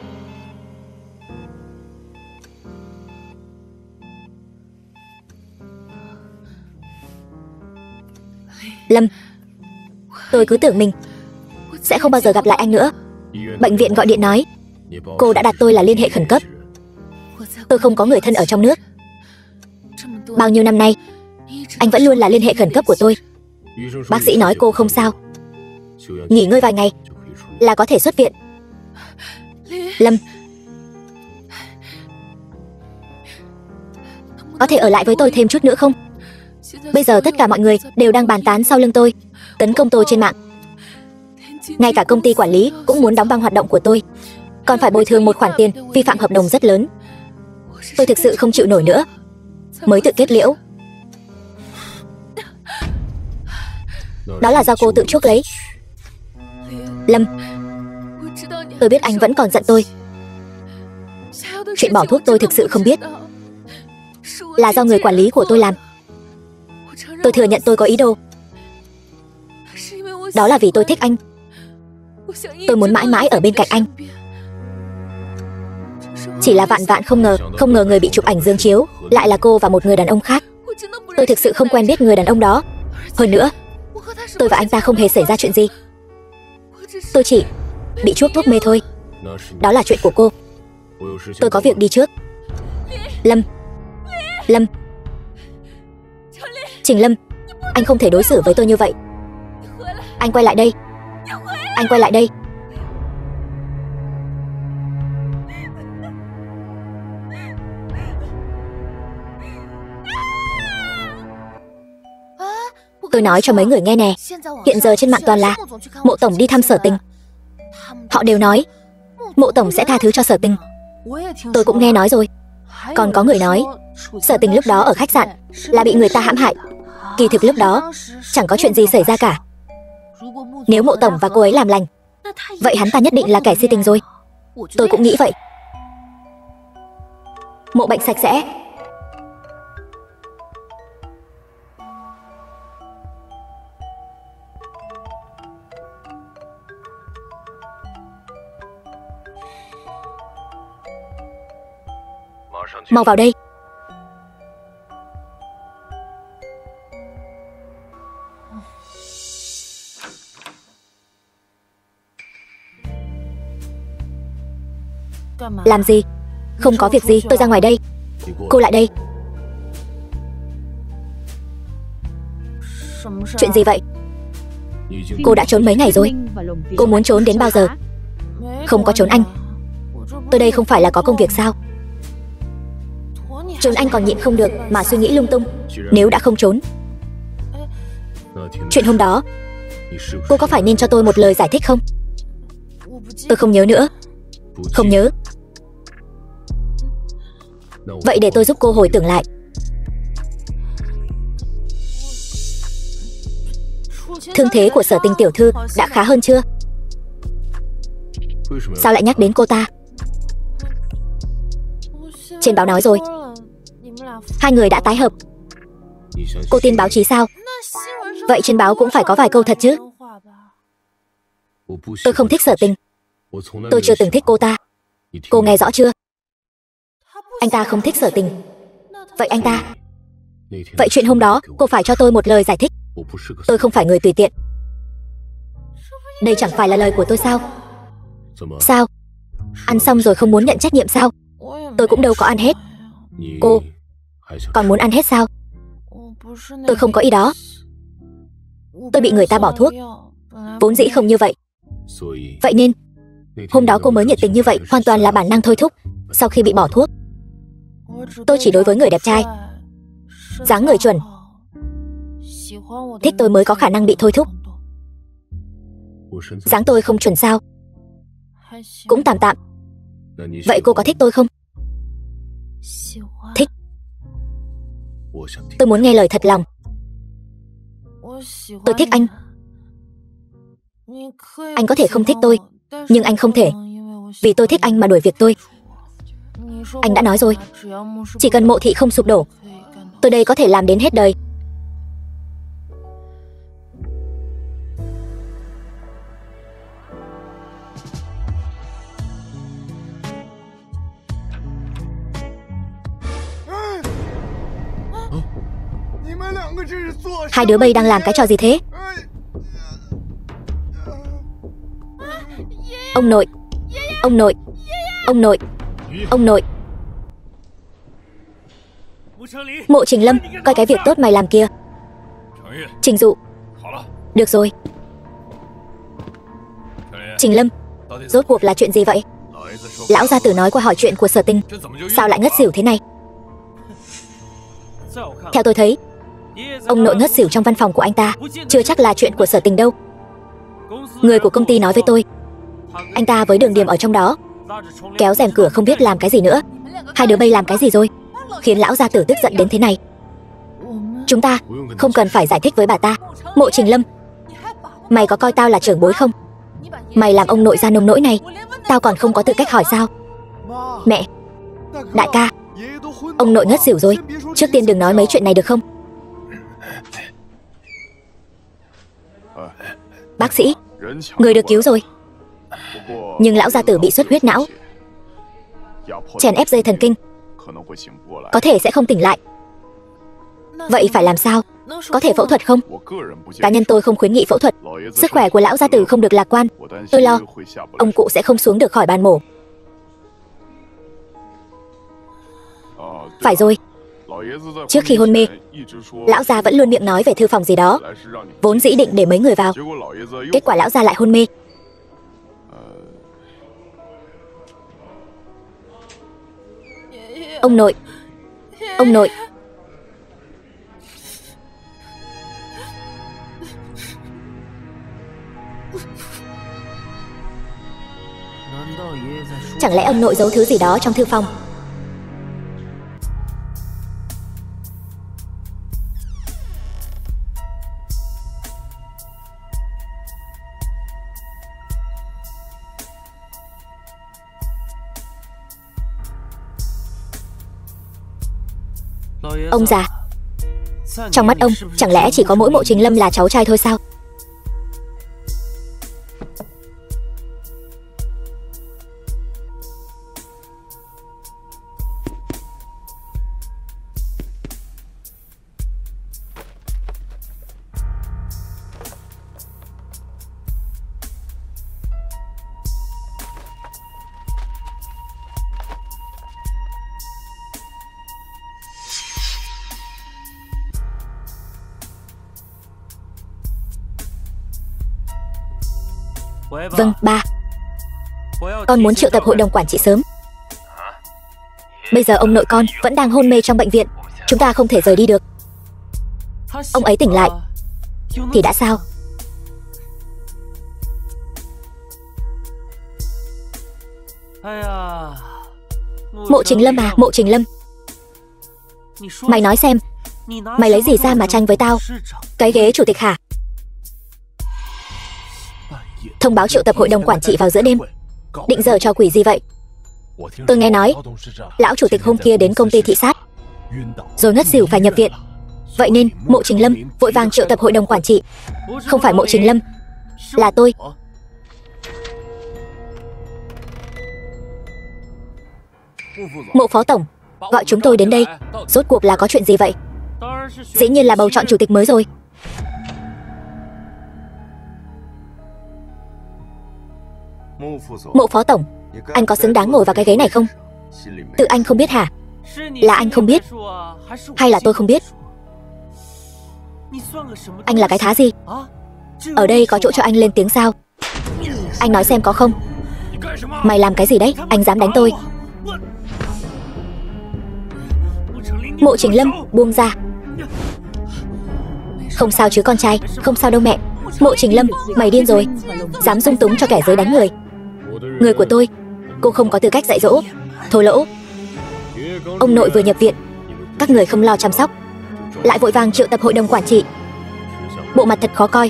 Lâm, tôi cứ tưởng mình sẽ không bao giờ gặp lại anh nữa. Bệnh viện gọi điện nói cô đã đặt tôi là liên hệ khẩn cấp. Tôi không có người thân ở trong nước. Bao nhiêu năm nay anh vẫn luôn là liên hệ khẩn cấp của tôi. Bác sĩ nói cô không sao, nghỉ ngơi vài ngày là có thể xuất viện. Lâm, có thể ở lại với tôi thêm chút nữa không? Bây giờ tất cả mọi người đều đang bàn tán sau lưng tôi, tấn công tôi trên mạng. Ngay cả công ty quản lý cũng muốn đóng băng hoạt động của tôi, còn phải bồi thường một khoản tiền vi phạm hợp đồng rất lớn. Tôi thực sự không chịu nổi nữa, mới tự kết liễu. Đó là do cô tự chuốc lấy. Lâm, tôi biết anh vẫn còn giận tôi. Chuyện bỏ thuốc tôi thực sự không biết, là do người quản lý của tôi làm. Tôi thừa nhận tôi có ý đồ. Đó là vì tôi thích anh. Tôi muốn mãi mãi ở bên cạnh anh. Chỉ là vạn vạn không ngờ người bị chụp ảnh dương chiếu lại là cô và một người đàn ông khác. Tôi thực sự không quen biết người đàn ông đó. Hơn nữa, tôi và anh ta không hề xảy ra chuyện gì. Tôi chỉ bị chuốc thuốc mê thôi. Đó là chuyện của cô. Tôi có việc đi trước. Lâm, Lâm, Trình Lâm, anh không thể đối xử với tôi như vậy. Anh quay lại đây. Anh quay lại đây. Tôi nói cho mấy người nghe nè, hiện giờ trên mạng toàn là Mộ tổng đi thăm Sở Tình. Họ đều nói Mộ tổng sẽ tha thứ cho Sở Tình. Tôi cũng nghe nói rồi. Còn có người nói Sở Tình lúc đó ở khách sạn là bị người ta hãm hại. Kỳ thực lúc đó chẳng có chuyện gì xảy ra cả. Nếu Mộ tổng và cô ấy làm lành, vậy hắn ta nhất định là kẻ si tình rồi. Tôi cũng nghĩ vậy. Mộ bệnh sạch sẽ. Mau vào đây. Làm gì? Không có việc gì, tôi ra ngoài đây. Cô lại đây. Chuyện gì vậy? Cô đã trốn mấy ngày rồi. Cô muốn trốn đến bao giờ? Không có trốn anh. Tôi đây không phải là có công việc sao? Trốn anh còn nhịn không được mà suy nghĩ lung tung. Nếu đã không trốn, chuyện hôm đó cô có phải nên cho tôi một lời giải thích không? Tôi không nhớ nữa. Không nhớ. Vậy để tôi giúp cô hồi tưởng lại. Thương thế của Sở Tình tiểu thư đã khá hơn chưa? Sao lại nhắc đến cô ta? Trên báo nói rồi, hai người đã tái hợp. Cô tin báo chí sao? Vậy trên báo cũng phải có vài câu thật chứ. Tôi không thích Sở Tình. Tôi chưa từng thích cô ta. Cô nghe rõ chưa? Anh ta không thích Sở Tình. Vậy anh ta... Vậy chuyện hôm đó cô phải cho tôi một lời giải thích. Tôi không phải người tùy tiện. Đây chẳng phải là lời của tôi sao? Sao? Ăn xong rồi không muốn nhận trách nhiệm sao? Tôi cũng đâu có ăn hết. Cô còn muốn ăn hết sao? Tôi không có ý đó. Tôi bị người ta bỏ thuốc. Vốn dĩ không như vậy. Vậy nên hôm đó cô mới nhiệt tình như vậy hoàn toàn là bản năng thôi thúc. Sau khi bị bỏ thuốc, tôi chỉ đối với người đẹp trai, dáng người chuẩn, thích tôi mới có khả năng bị thôi thúc. Dáng tôi không chuẩn sao? Cũng tạm tạm. Vậy cô có thích tôi không? Thích. Tôi muốn nghe lời thật lòng. Tôi thích anh. Anh có thể không thích tôi, nhưng anh không thể vì tôi thích anh mà đuổi việc tôi. Anh đã nói rồi, chỉ cần Mộ thị không sụp đổ, tôi đây có thể làm đến hết đời. Hai đứa bay đang làm cái trò gì thế? Ông nội, ông nội, ông nội, ông nội. Mộ Trình Lâm, coi cái việc tốt mày làm kia. Trình Dụ. Được rồi. Trình Lâm, rốt cuộc là chuyện gì vậy? Lão gia tử nói qua hỏi chuyện của Sở Tình, sao lại ngất xỉu thế này? Theo tôi thấy, ông nội ngất xỉu trong văn phòng của anh ta chưa chắc là chuyện của Sở Tình đâu. Người của công ty nói với tôi, anh ta với Đường Điềm ở trong đó, kéo rèm cửa không biết làm cái gì nữa. Hai đứa bay làm cái gì rồi khiến lão gia tử tức giận đến thế này? Chúng ta không cần phải giải thích với bà ta. Mộ Trình Lâm, mày có coi tao là trưởng bối không? Mày làm ông nội ra nông nỗi này, tao còn không có tư cách hỏi sao? Mẹ, đại ca, ông nội ngất xỉu rồi, trước tiên đừng nói mấy chuyện này được không? Bác sĩ, người được cứu rồi. Nhưng lão gia tử bị xuất huyết não, chèn ép dây thần kinh, có thể sẽ không tỉnh lại. Vậy phải làm sao? Có thể phẫu thuật không? Cá nhân tôi không khuyến nghị phẫu thuật. Sức khỏe của lão gia tử không được lạc quan. Tôi lo ông cụ sẽ không xuống được khỏi bàn mổ. Phải rồi, trước khi hôn mê, lão gia vẫn luôn miệng nói về thư phòng gì đó, vốn dĩ định để mấy người vào. Kết quả lão gia lại hôn mê. Ông nội, ông nội. Chẳng lẽ ông nội giấu thứ gì đó trong thư phòng? Ông già, trong mắt ông chẳng lẽ chỉ có mỗi Mộ Trình Lâm là cháu trai thôi sao? Vâng, ba. Con muốn triệu tập hội đồng quản trị sớm. Bây giờ ông nội con vẫn đang hôn mê trong bệnh viện. Chúng ta không thể rời đi được. Ông ấy tỉnh lại thì đã sao? Mộ Trình Lâm à, Mộ Trình Lâm, mày nói xem, mày lấy gì ra mà tranh với tao? Cái ghế chủ tịch hả? Thông báo triệu tập hội đồng quản trị vào giữa đêm. Định giờ cho quỷ gì vậy? Tôi nghe nói lão chủ tịch hôm kia đến công ty thị sát rồi ngất xỉu phải nhập viện. Vậy nên Mộ Trình Lâm vội vàng triệu tập hội đồng quản trị. Không phải Mộ Trình Lâm, là tôi. Mộ phó tổng gọi chúng tôi đến đây, rốt cuộc là có chuyện gì vậy? Dĩ nhiên là bầu chọn chủ tịch mới rồi. Mộ phó tổng, anh có xứng đáng ngồi vào cái ghế này không? Tự anh không biết hả? Là anh không biết hay là tôi không biết? Anh là cái thá gì? Ở đây có chỗ cho anh lên tiếng sao? Anh nói xem có không? Mày làm cái gì đấy? Anh dám đánh tôi? Mộ Trình Lâm, buông ra. Không sao chứ con trai, không sao đâu mẹ. Mộ Trình Lâm, mày điên rồi, dám dung túng cho kẻ dưới đánh người. Người của tôi, cô không có tư cách dạy dỗ. Thô lỗ. Ông nội vừa nhập viện, các người không lo chăm sóc, lại vội vàng triệu tập hội đồng quản trị. Bộ mặt thật khó coi.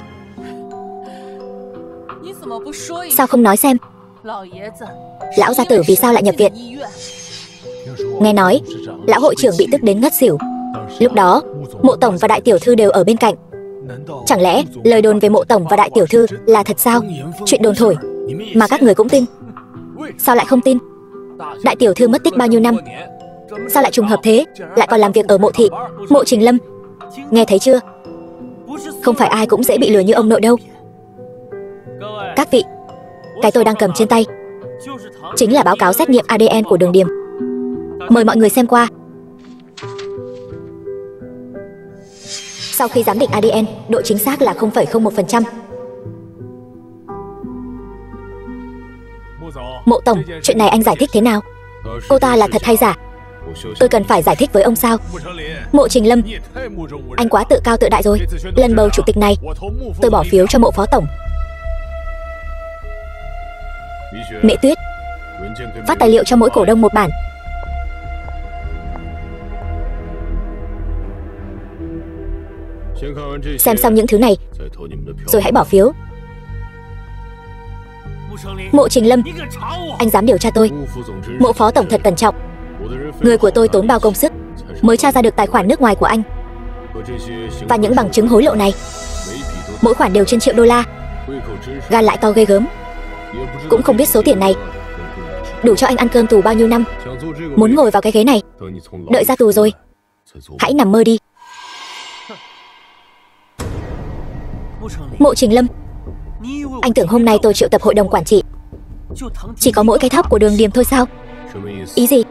Sao không nói xem lão gia tử vì sao lại nhập viện? Nghe nói lão hội trưởng bị tức đến ngất xỉu. Lúc đó Mộ tổng và đại tiểu thư đều ở bên cạnh. Chẳng lẽ lời đồn về Mộ tổng và đại tiểu thư là thật sao? Chuyện đồn thổi mà các người cũng tin. Sao lại không tin? Đại tiểu thư mất tích bao nhiêu năm, sao lại trùng hợp thế, lại còn làm việc ở Mộ thị. Mộ Trình Lâm, nghe thấy chưa? Không phải ai cũng dễ bị lừa như ông nội đâu. Các vị, cái tôi đang cầm trên tay chính là báo cáo xét nghiệm ADN của Đường Điềm. Mời mọi người xem qua. Sau khi giám định ADN, độ chính xác là 0,01%. Mộ tổng, chuyện này anh giải thích thế nào? Cô ta là thật hay giả? Tôi cần phải giải thích với ông sao? Mộ Trình Lâm, anh quá tự cao tự đại rồi. Lần bầu chủ tịch này, tôi bỏ phiếu cho Mộ phó tổng. Mễ Tuyết, phát tài liệu cho mỗi cổ đông một bản. Xem xong những thứ này rồi hãy bỏ phiếu. Mộ Trình Lâm, anh dám điều tra tôi? Mộ phó tổng thật cẩn trọng. Người của tôi tốn bao công sức mới tra ra được tài khoản nước ngoài của anh. Và những bằng chứng hối lộ này, mỗi khoản đều trên triệu đô la. Gan lại to ghê gớm. Cũng không biết số tiền này đủ cho anh ăn cơm tù bao nhiêu năm. Muốn ngồi vào cái ghế này, đợi ra tù rồi hãy nằm mơ đi. Mộ Trình Lâm, anh tưởng hôm nay tôi triệu tập hội đồng quản trị chỉ có mỗi cái thóc của Đường Điềm thôi sao? Ý gì?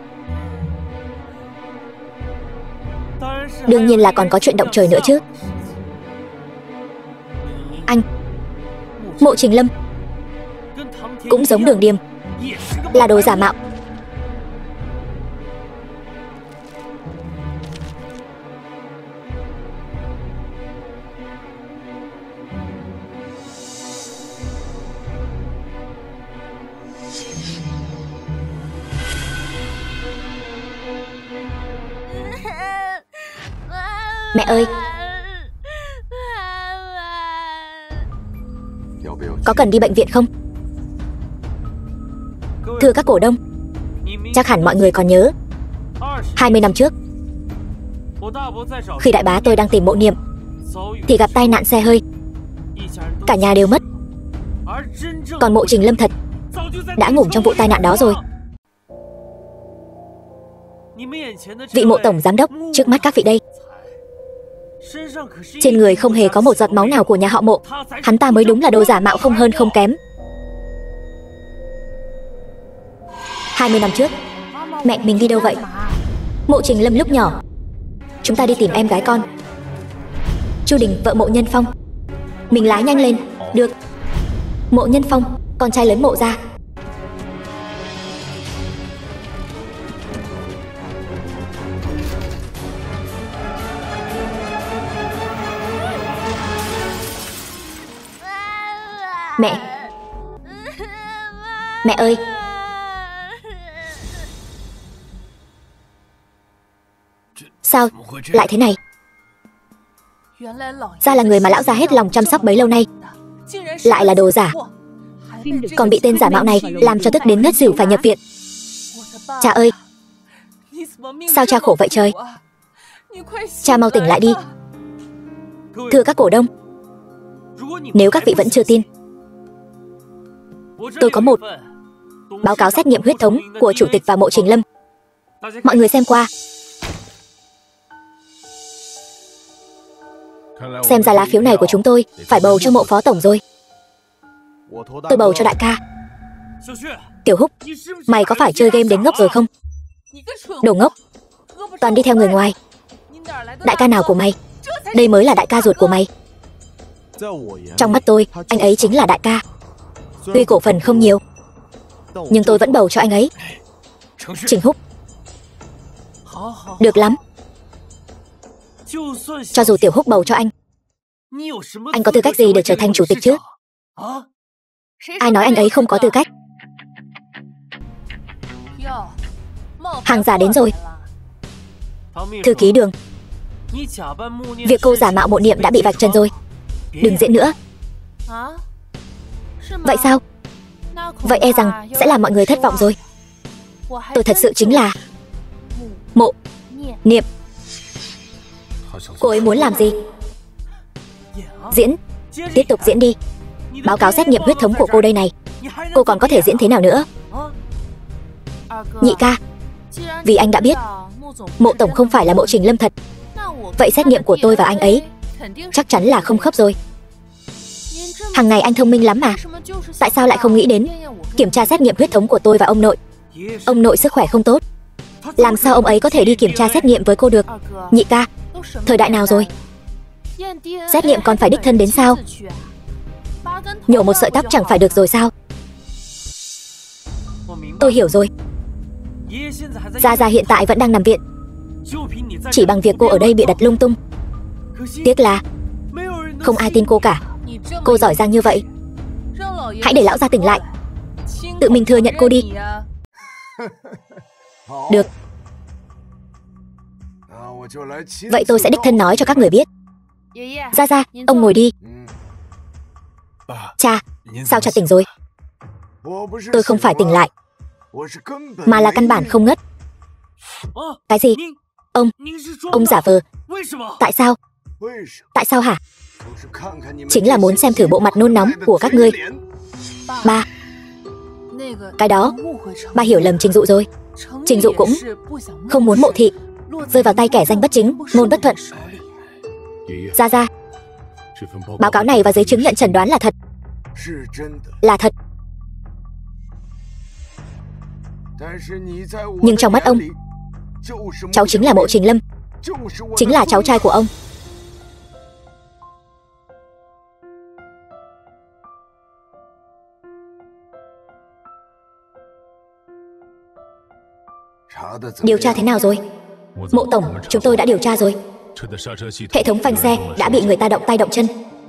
Đương nhiên là còn có chuyện động trời nữa chứ. Anh, Mộ Trình Lâm, cũng giống Đường Điềm, là đồ giả mạo. Mẹ ơi, có cần đi bệnh viện không? Thưa các cổ đông, chắc hẳn mọi người còn nhớ 20 năm trước, khi đại bá tôi đang tìm mộ niệm thì gặp tai nạn xe hơi, cả nhà đều mất. Còn mộ Trình Lâm thật đã ngủ trong vụ tai nạn đó rồi. Vị mộ tổng giám đốc trước mắt các vị đây, trên người không hề có một giọt máu nào của nhà họ Mộ. Hắn ta mới đúng là đồ giả mạo không hơn không kém. 20 năm trước, mẹ mình đi đâu vậy? Mộ Trình Lâm lúc nhỏ, chúng ta đi tìm em gái con Chu Đình, vợ Mộ Nhân Phong. Mình lái nhanh lên. Được. Mộ Nhân Phong, con trai lớn Mộ gia. Mẹ. Mẹ ơi. Sao lại thế này? Ra là người mà lão gia hết lòng chăm sóc bấy lâu nay lại là đồ giả, còn bị tên giả mạo này làm cho tức đến ngất xỉu phải nhập viện. Cha ơi, sao cha khổ vậy trời? Cha mau tỉnh lại đi. Thưa các cổ đông, nếu các vị vẫn chưa tin, tôi có một báo cáo xét nghiệm huyết thống của chủ tịch và Mộ Trình Lâm. Mọi người xem qua. Xem ra lá phiếu này của chúng tôi phải bầu cho Mộ phó tổng rồi. Tôi bầu cho đại ca. Tiểu Húc, mày có phải chơi game đến ngốc rồi không? Đồ ngốc, toàn đi theo người ngoài. Đại ca nào của mày? Đây mới là đại ca ruột của mày. Trong mắt tôi, anh ấy chính là đại ca. Tuy cổ phần không nhiều, nhưng tôi vẫn bầu cho anh ấy. Trình Húc. Được lắm. Cho dù Tiểu Húc bầu cho anh có tư cách gì để trở thành chủ tịch chứ? Ai nói anh ấy không có tư cách? Hàng giả đến rồi. Thư ký Đường, việc cô giả mạo Mộ Niệm đã bị vạch trần rồi. Đừng diễn nữa. Vậy sao? Vậy e rằng sẽ làm mọi người thất vọng rồi. Tôi thật sự chính là Mộ Niệm. Cô ấy muốn làm gì? Diễn. Tiếp tục diễn đi. Báo cáo xét nghiệm huyết thống của cô đây này. Cô còn có thể diễn thế nào nữa? Nhị ca, vì anh đã biết Mộ tổng không phải là Mộ Trình Lâm thật, vậy xét nghiệm của tôi và anh ấy chắc chắn là không khớp rồi. Hàng ngày anh thông minh lắm mà, tại sao lại không nghĩ đến kiểm tra xét nghiệm huyết thống của tôi và ông nội? Ông nội sức khỏe không tốt, làm sao ông ấy có thể đi kiểm tra xét nghiệm với cô được? Nhị ca, thời đại nào rồi? Xét nghiệm còn phải đích thân đến sao? Nhổ một sợi tóc chẳng phải được rồi sao? Tôi hiểu rồi. Gia Gia hiện tại vẫn đang nằm viện, chỉ bằng việc cô ở đây bịa đặt lung tung. Tiếc là không ai tin cô cả. Cô giỏi giang như vậy, hãy để lão gia tỉnh lại, tự mình thừa nhận cô đi. Được. Vậy tôi sẽ đích thân nói cho các người biết. Gia Gia, ông ngồi đi. Cha, sao cha tỉnh rồi? Tôi không phải tỉnh lại, mà là căn bản không ngất. Cái gì? Ông giả vờ. Tại sao? Tại sao hả? Chính là muốn xem thử bộ mặt nôn nóng của các ngươi. Ba. Cái đó, ba hiểu lầm Trình Dụ rồi. Trình Dụ cũng không muốn Mộ thị rơi vào tay kẻ danh bất chính, ngôn bất thuận. Gia Gia, báo cáo này và giấy chứng nhận chẩn đoán là thật. Là thật. Nhưng trong mắt ông, cháu chính là Mộ Trình Lâm, chính là cháu trai của ông. Điều tra thế nào rồi? Mộ tổng, chúng tôi đã điều tra rồi. Hệ thống phanh xe đã bị người ta động tay động chân.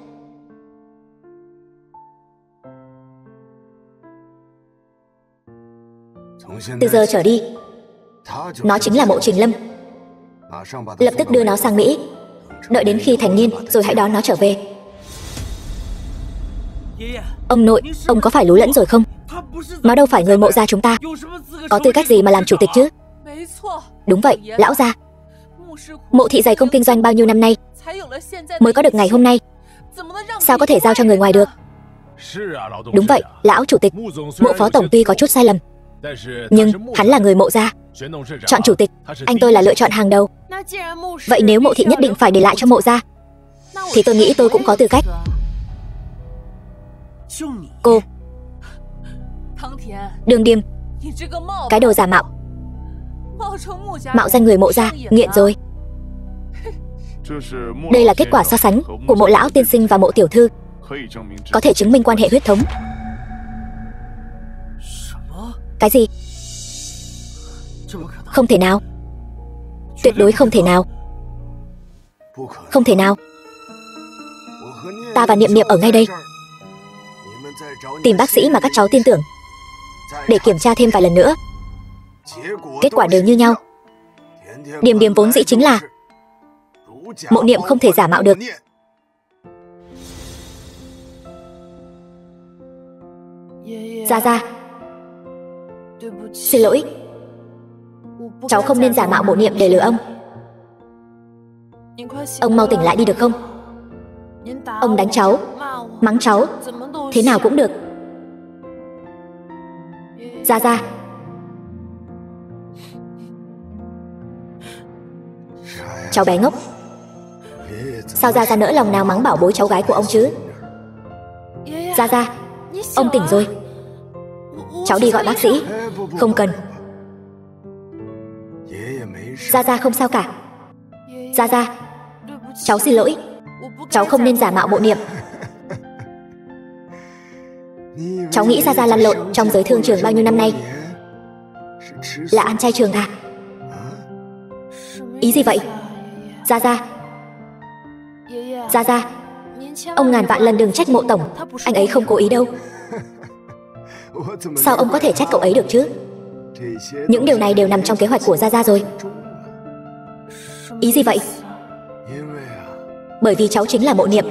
Từ giờ trở đi, nó chính là Mộ Trình Lâm. Lập tức đưa nó sang Mỹ, Đợi đến khi thành niên rồi hãy đón nó trở về. Ông nội, ông có phải lú lẫn rồi không? Nó đâu phải người Mộ gia chúng ta, có tư cách gì mà làm chủ tịch chứ? Đúng vậy, lão gia. Mộ thị dày công kinh doanh bao nhiêu năm nay mới có được ngày hôm nay, sao có thể giao cho người ngoài được? Đúng vậy, lão chủ tịch. Mộ phó tổng tuy có chút sai lầm, nhưng hắn là người Mộ gia. Chọn chủ tịch, anh tôi là lựa chọn hàng đầu. Vậy nếu Mộ thị nhất định phải để lại cho Mộ gia, thì tôi nghĩ tôi cũng có tư cách. Cô Đường Điềm, cái đồ giả mạo, mạo danh người Mộ gia, nghiện rồi. Đây là kết quả so sánh của Mộ lão tiên sinh và Mộ tiểu thư, có thể chứng minh quan hệ huyết thống. Cái gì? Không thể nào. Tuyệt đối không thể nào. Không thể nào. Ta và Niệm Niệm ở ngay đây, tìm bác sĩ mà các cháu tin tưởng để kiểm tra thêm vài lần nữa. Kết quả đều như nhau. Điềm Điềm vốn dĩ chính là Mộ Niệm, không thể giả mạo được. Gia Gia, xin lỗi, cháu không nên giả mạo Mộ Niệm để lừa ông. Ông mau tỉnh lại đi được không? Ông đánh cháu, mắng cháu, thế nào cũng được. Gia Gia. Cháu bé ngốc, sao Gia Gia nỡ lòng nào mắng bảo bối cháu gái của ông chứ? Gia Gia, ông tỉnh rồi. Cháu đi gọi bác sĩ. Không cần. Gia Gia không sao cả. Gia Gia, cháu xin lỗi, cháu không nên giả mạo Mộ Niệm. Cháu nghĩ Gia Gia lăn lộn trong giới thương trường bao nhiêu năm nay là ăn chay trường à? Ý gì vậy? Gia Gia. Gia Gia, ông ngàn vạn lần đừng trách Mộ tổng, anh ấy không cố ý đâu. Sao ông có thể trách cậu ấy được chứ? Những điều này đều nằm trong kế hoạch của Gia Gia rồi. Ý gì vậy? Bởi vì cháu chính là Mộ Niệm,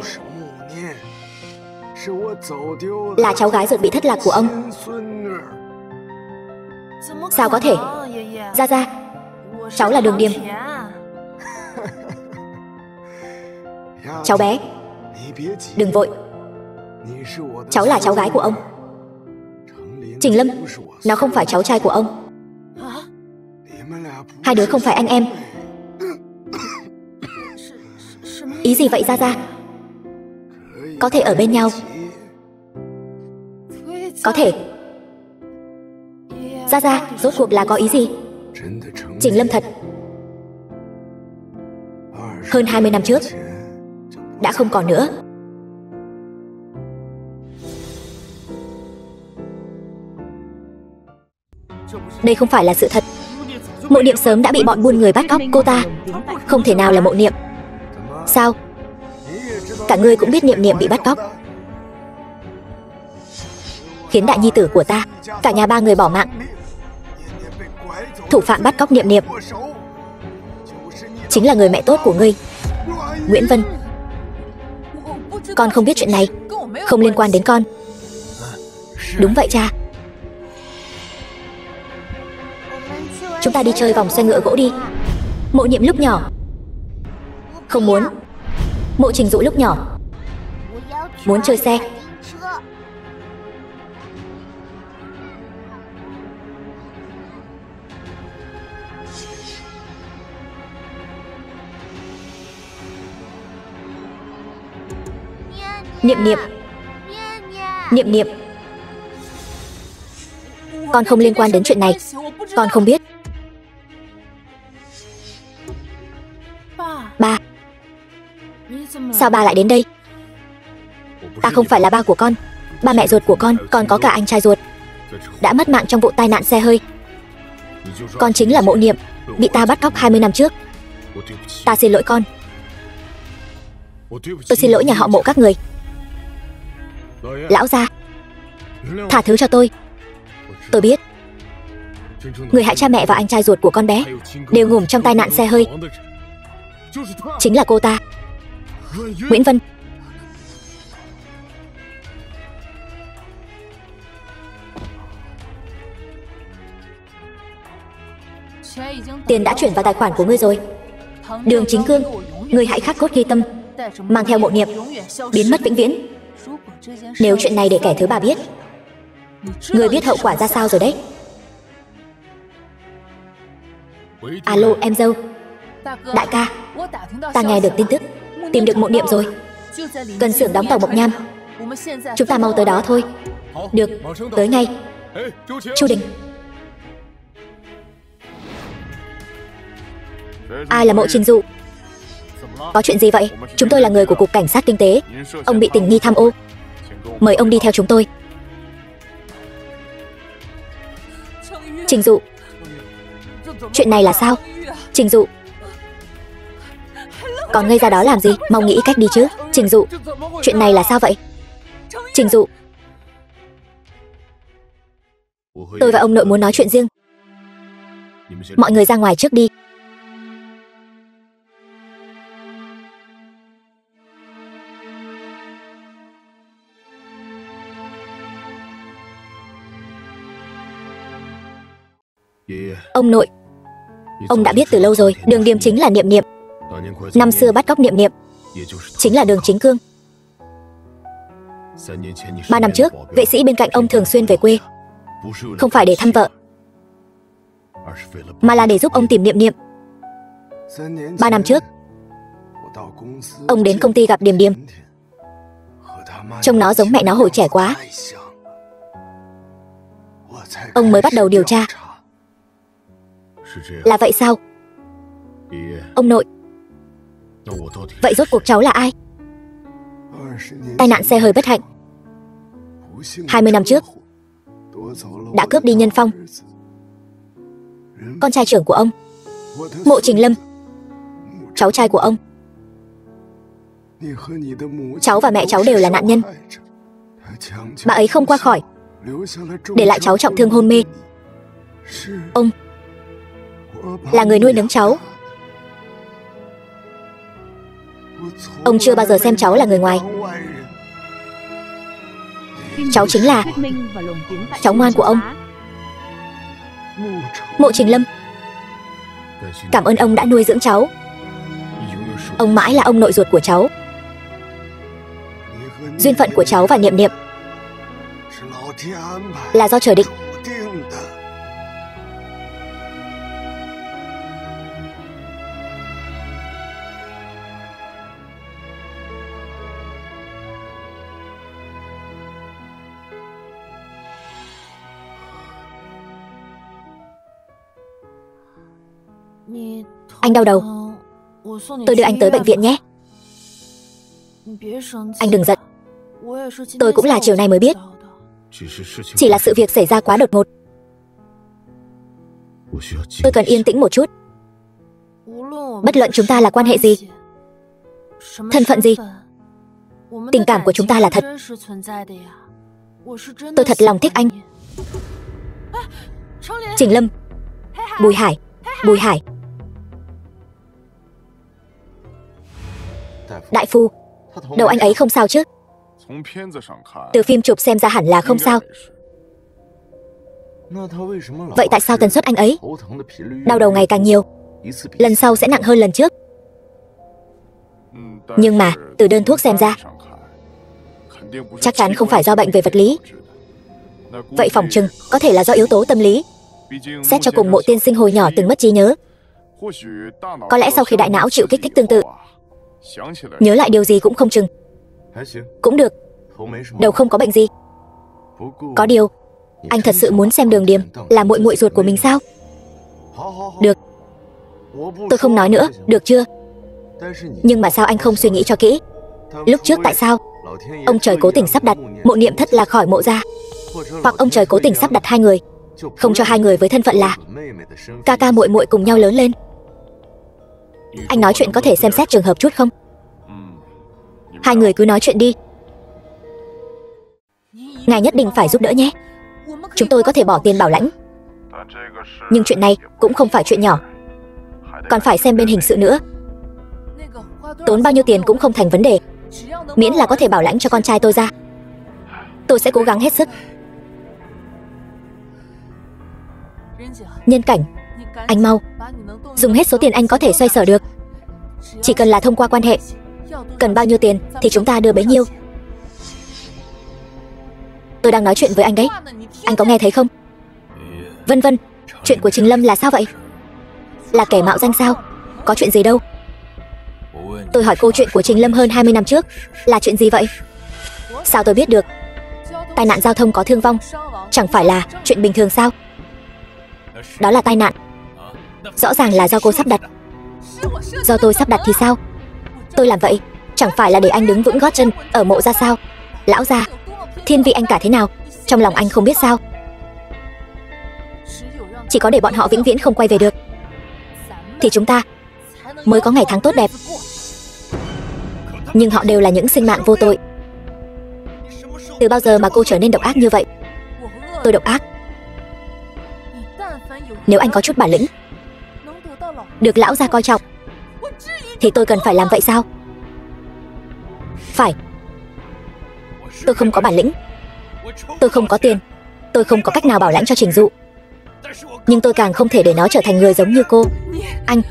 là cháu gái ruột bị thất lạc của ông. Sao có thể? Gia Gia, cháu là Đường Điềm. Cháu bé, đừng vội, cháu là cháu gái của ông. Trình Lâm, nó không phải cháu trai của ông. Hai đứa không phải anh em. Ý gì vậy Gia Gia? Có thể ở bên nhau. Có thể. Gia Gia, rốt cuộc là có ý gì? Trình Lâm thật. Hơn 20 năm trước đã không còn nữa. Đây không phải là sự thật. Mộ Niệm sớm đã bị bọn buôn người bắt cóc. Cô ta không thể nào là Mộ Niệm. Sao? Cả ngươi cũng biết Niệm Niệm bị bắt cóc, khiến đại nhi tử của ta, cả nhà ba người bỏ mạng. Thủ phạm bắt cóc Niệm Niệm chính là người mẹ tốt của ngươi, Nguyễn Vân. Con không biết chuyện này, không liên quan đến con. Đúng vậy cha. Chúng ta đi chơi vòng xoay ngựa gỗ đi. Mộ Niệm lúc nhỏ không muốn. Mộ Trình Dụ lúc nhỏ muốn chơi xe. Niệm Niệm, Niệm Niệm, con không liên quan đến chuyện này, con không biết. Ba, sao ba lại đến đây? Ta không phải là ba của con, ba mẹ ruột của con, còn có cả anh trai ruột đã mất mạng trong vụ tai nạn xe hơi. Con chính là Mộ Niệm, bị ta bắt cóc 20 năm trước. Ta xin lỗi con. Tôi xin lỗi nhà họ Mộ các người. Lão gia, tha thứ cho tôi. Tôi biết người hại cha mẹ và anh trai ruột của con bé đều ngủm trong tai nạn xe hơi chính là cô ta. Nguyễn Vân. Tiền đã chuyển vào tài khoản của ngươi rồi. Đường Chính Cương, ngươi hãy khắc cốt ghi tâm, mang theo mộ niệm, biến mất vĩnh viễn. Nếu chuyện này để kẻ thứ ba biết, ngươi biết hậu quả ra sao rồi đấy. Alo em dâu. Đại ca, ta nghe được tin tức, tìm được mộ niệm rồi. Gần xưởng đóng tàu Mộc Nham. Chúng ta mau tới đó thôi. Được, tới ngay. Chu Đình. Ai là Mộ Trình Dụ? Có chuyện gì vậy? Chúng tôi là người của Cục Cảnh sát Kinh tế. Ông bị tình nghi tham ô. Mời ông đi theo chúng tôi. Trình Dụ. Chuyện này là sao? Trình Dụ. Còn ngây ra đó làm gì? Mau nghĩ cách đi chứ. Trình Dụ. Chuyện này là sao vậy? Trình Dụ. Tôi và ông nội muốn nói chuyện riêng. Mọi người ra ngoài trước đi. Ông nội, ông đã biết từ lâu rồi, Đường Điềm chính là Niệm Niệm. Năm xưa bắt cóc Niệm Niệm chính là Đường Chính Cương. 3 năm trước, vệ sĩ bên cạnh ông thường xuyên về quê, không phải để thăm vợ, mà là để giúp ông tìm Niệm Niệm. 3 năm trước, ông đến công ty gặp Điềm Điềm. Trông nó giống mẹ nó hồi trẻ quá. Ông mới bắt đầu điều tra. Là vậy sao? Ông nội, vậy rốt cuộc cháu là ai? Tai nạn xe hơi bất hạnh 20 năm trước đã cướp đi Nhân Phong, con trai trưởng của ông. Mộ Trình Lâm, cháu trai của ông. Cháu và mẹ cháu đều là nạn nhân. Bà ấy không qua khỏi, để lại cháu trọng thương hôn mê. Ông là người nuôi nấng cháu. Ông chưa bao giờ xem cháu là người ngoài. Cháu chính là cháu ngoan của ông. Mộ Trình Lâm, cảm ơn ông đã nuôi dưỡng cháu. Ông mãi là ông nội ruột của cháu. Duyên phận của cháu và Niệm Niệm là do trời định. Anh đau đầu, tôi đưa anh tới bệnh viện nhé. Anh đừng giận, tôi cũng là chiều nay mới biết. Chỉ là sự việc xảy ra quá đột ngột. Tôi cần yên tĩnh một chút. Bất luận chúng ta là quan hệ gì, thân phận gì, tình cảm của chúng ta là thật. Tôi thật lòng thích anh. Trình Lâm, Bùi Hải, Bùi Hải. Đại phu, đầu anh ấy không sao chứ? Từ phim chụp xem ra hẳn là không sao. Vậy tại sao tần suất anh ấy đau đầu ngày càng nhiều? Lần sau sẽ nặng hơn lần trước. Nhưng mà từ đơn thuốc xem ra, chắc chắn không phải do bệnh về vật lý. Vậy phỏng chừng có thể là do yếu tố tâm lý. Xét cho cùng, Mộ tiên sinh hồi nhỏ từng mất trí nhớ. Có lẽ sau khi đại não chịu kích thích tương tự, nhớ lại điều gì cũng không chừng. Cũng được, đầu không có bệnh gì. Có điều, anh thật sự muốn xem Đường Điềm là muội muội ruột của mình sao? Được, tôi không nói nữa, được chưa? Nhưng mà sao anh không suy nghĩ cho kỹ? Lúc trước tại sao ông trời cố tình sắp đặt Mộ Niệm thất lạc khỏi Mộ gia? Hoặc ông trời cố tình sắp đặt hai người, không cho hai người với thân phận là ca ca muội muội cùng nhau lớn lên? Anh nói chuyện có thể xem xét trường hợp chút không? Hai người cứ nói chuyện đi. Ngài nhất định phải giúp đỡ nhé. Chúng tôi có thể bỏ tiền bảo lãnh, nhưng chuyện này cũng không phải chuyện nhỏ, còn phải xem bên hình sự nữa. Tốn bao nhiêu tiền cũng không thành vấn đề, miễn là có thể bảo lãnh cho con trai tôi ra. Tôi sẽ cố gắng hết sức. Nhân Cảnh, anh mau dùng hết số tiền anh có thể xoay sở được. Chỉ cần là thông qua quan hệ. Cần bao nhiêu tiền thì chúng ta đưa bấy nhiêu. Tôi đang nói chuyện với anh đấy, anh có nghe thấy không? Vân Vân, chuyện của Trình Lâm là sao vậy? Là kẻ mạo danh sao? Có chuyện gì đâu. Tôi hỏi cô, chuyện của Trình Lâm hơn 20 năm trước là chuyện gì vậy? Sao tôi biết được? Tai nạn giao thông có thương vong, chẳng phải là chuyện bình thường sao? Đó là tai nạn. Rõ ràng là do cô sắp đặt. Do tôi sắp đặt thì sao? Tôi làm vậy chẳng phải là để anh đứng vững gót chân ở mộ ra sao? Lão gia, thiên vị anh cả thế nào, trong lòng anh không biết sao? Chỉ có để bọn họ vĩnh viễn không quay về được thì chúng ta mới có ngày tháng tốt đẹp. Nhưng họ đều là những sinh mạng vô tội. Từ bao giờ mà cô trở nên độc ác như vậy? Tôi độc ác? Nếu anh có chút bản lĩnh, được lão gia coi trọng, thì tôi cần phải làm vậy sao? Phải. Tôi không có bản lĩnh, tôi không có tiền, tôi không có cách nào bảo lãnh cho Trình Dụ. Nhưng tôi càng không thể để nó trở thành người giống như cô. Anh.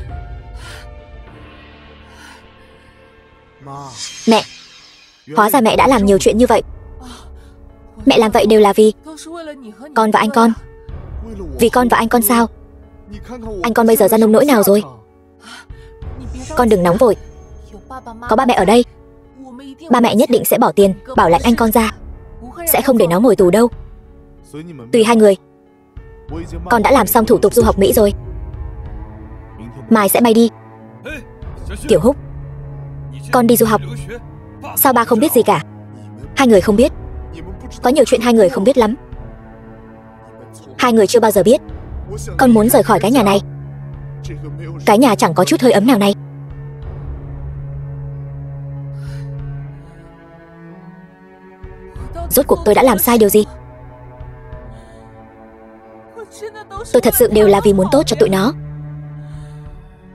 Mẹ. Hóa ra mẹ đã làm nhiều chuyện như vậy. Mẹ làm vậy đều là vì con và anh con. Vì con và anh con sao? Anh con bây giờ ra nông nỗi nào rồi? Con đừng nóng vội, có ba mẹ ở đây. Ba mẹ nhất định sẽ bỏ tiền bảo lãnh anh con ra, sẽ không để nó ngồi tù đâu. Tùy hai người. Con đã làm xong thủ tục du học Mỹ rồi, mai sẽ bay đi. Tiểu Húc, con đi du học. Sao ba không biết gì cả? Hai người không biết. Có nhiều chuyện hai người không biết lắm. Hai người chưa bao giờ biết. Con muốn rời khỏi cái nhà này, cái nhà chẳng có chút hơi ấm nào này. Rốt cuộc tôi đã làm sai điều gì? Tôi thật sự đều là vì muốn tốt cho tụi nó.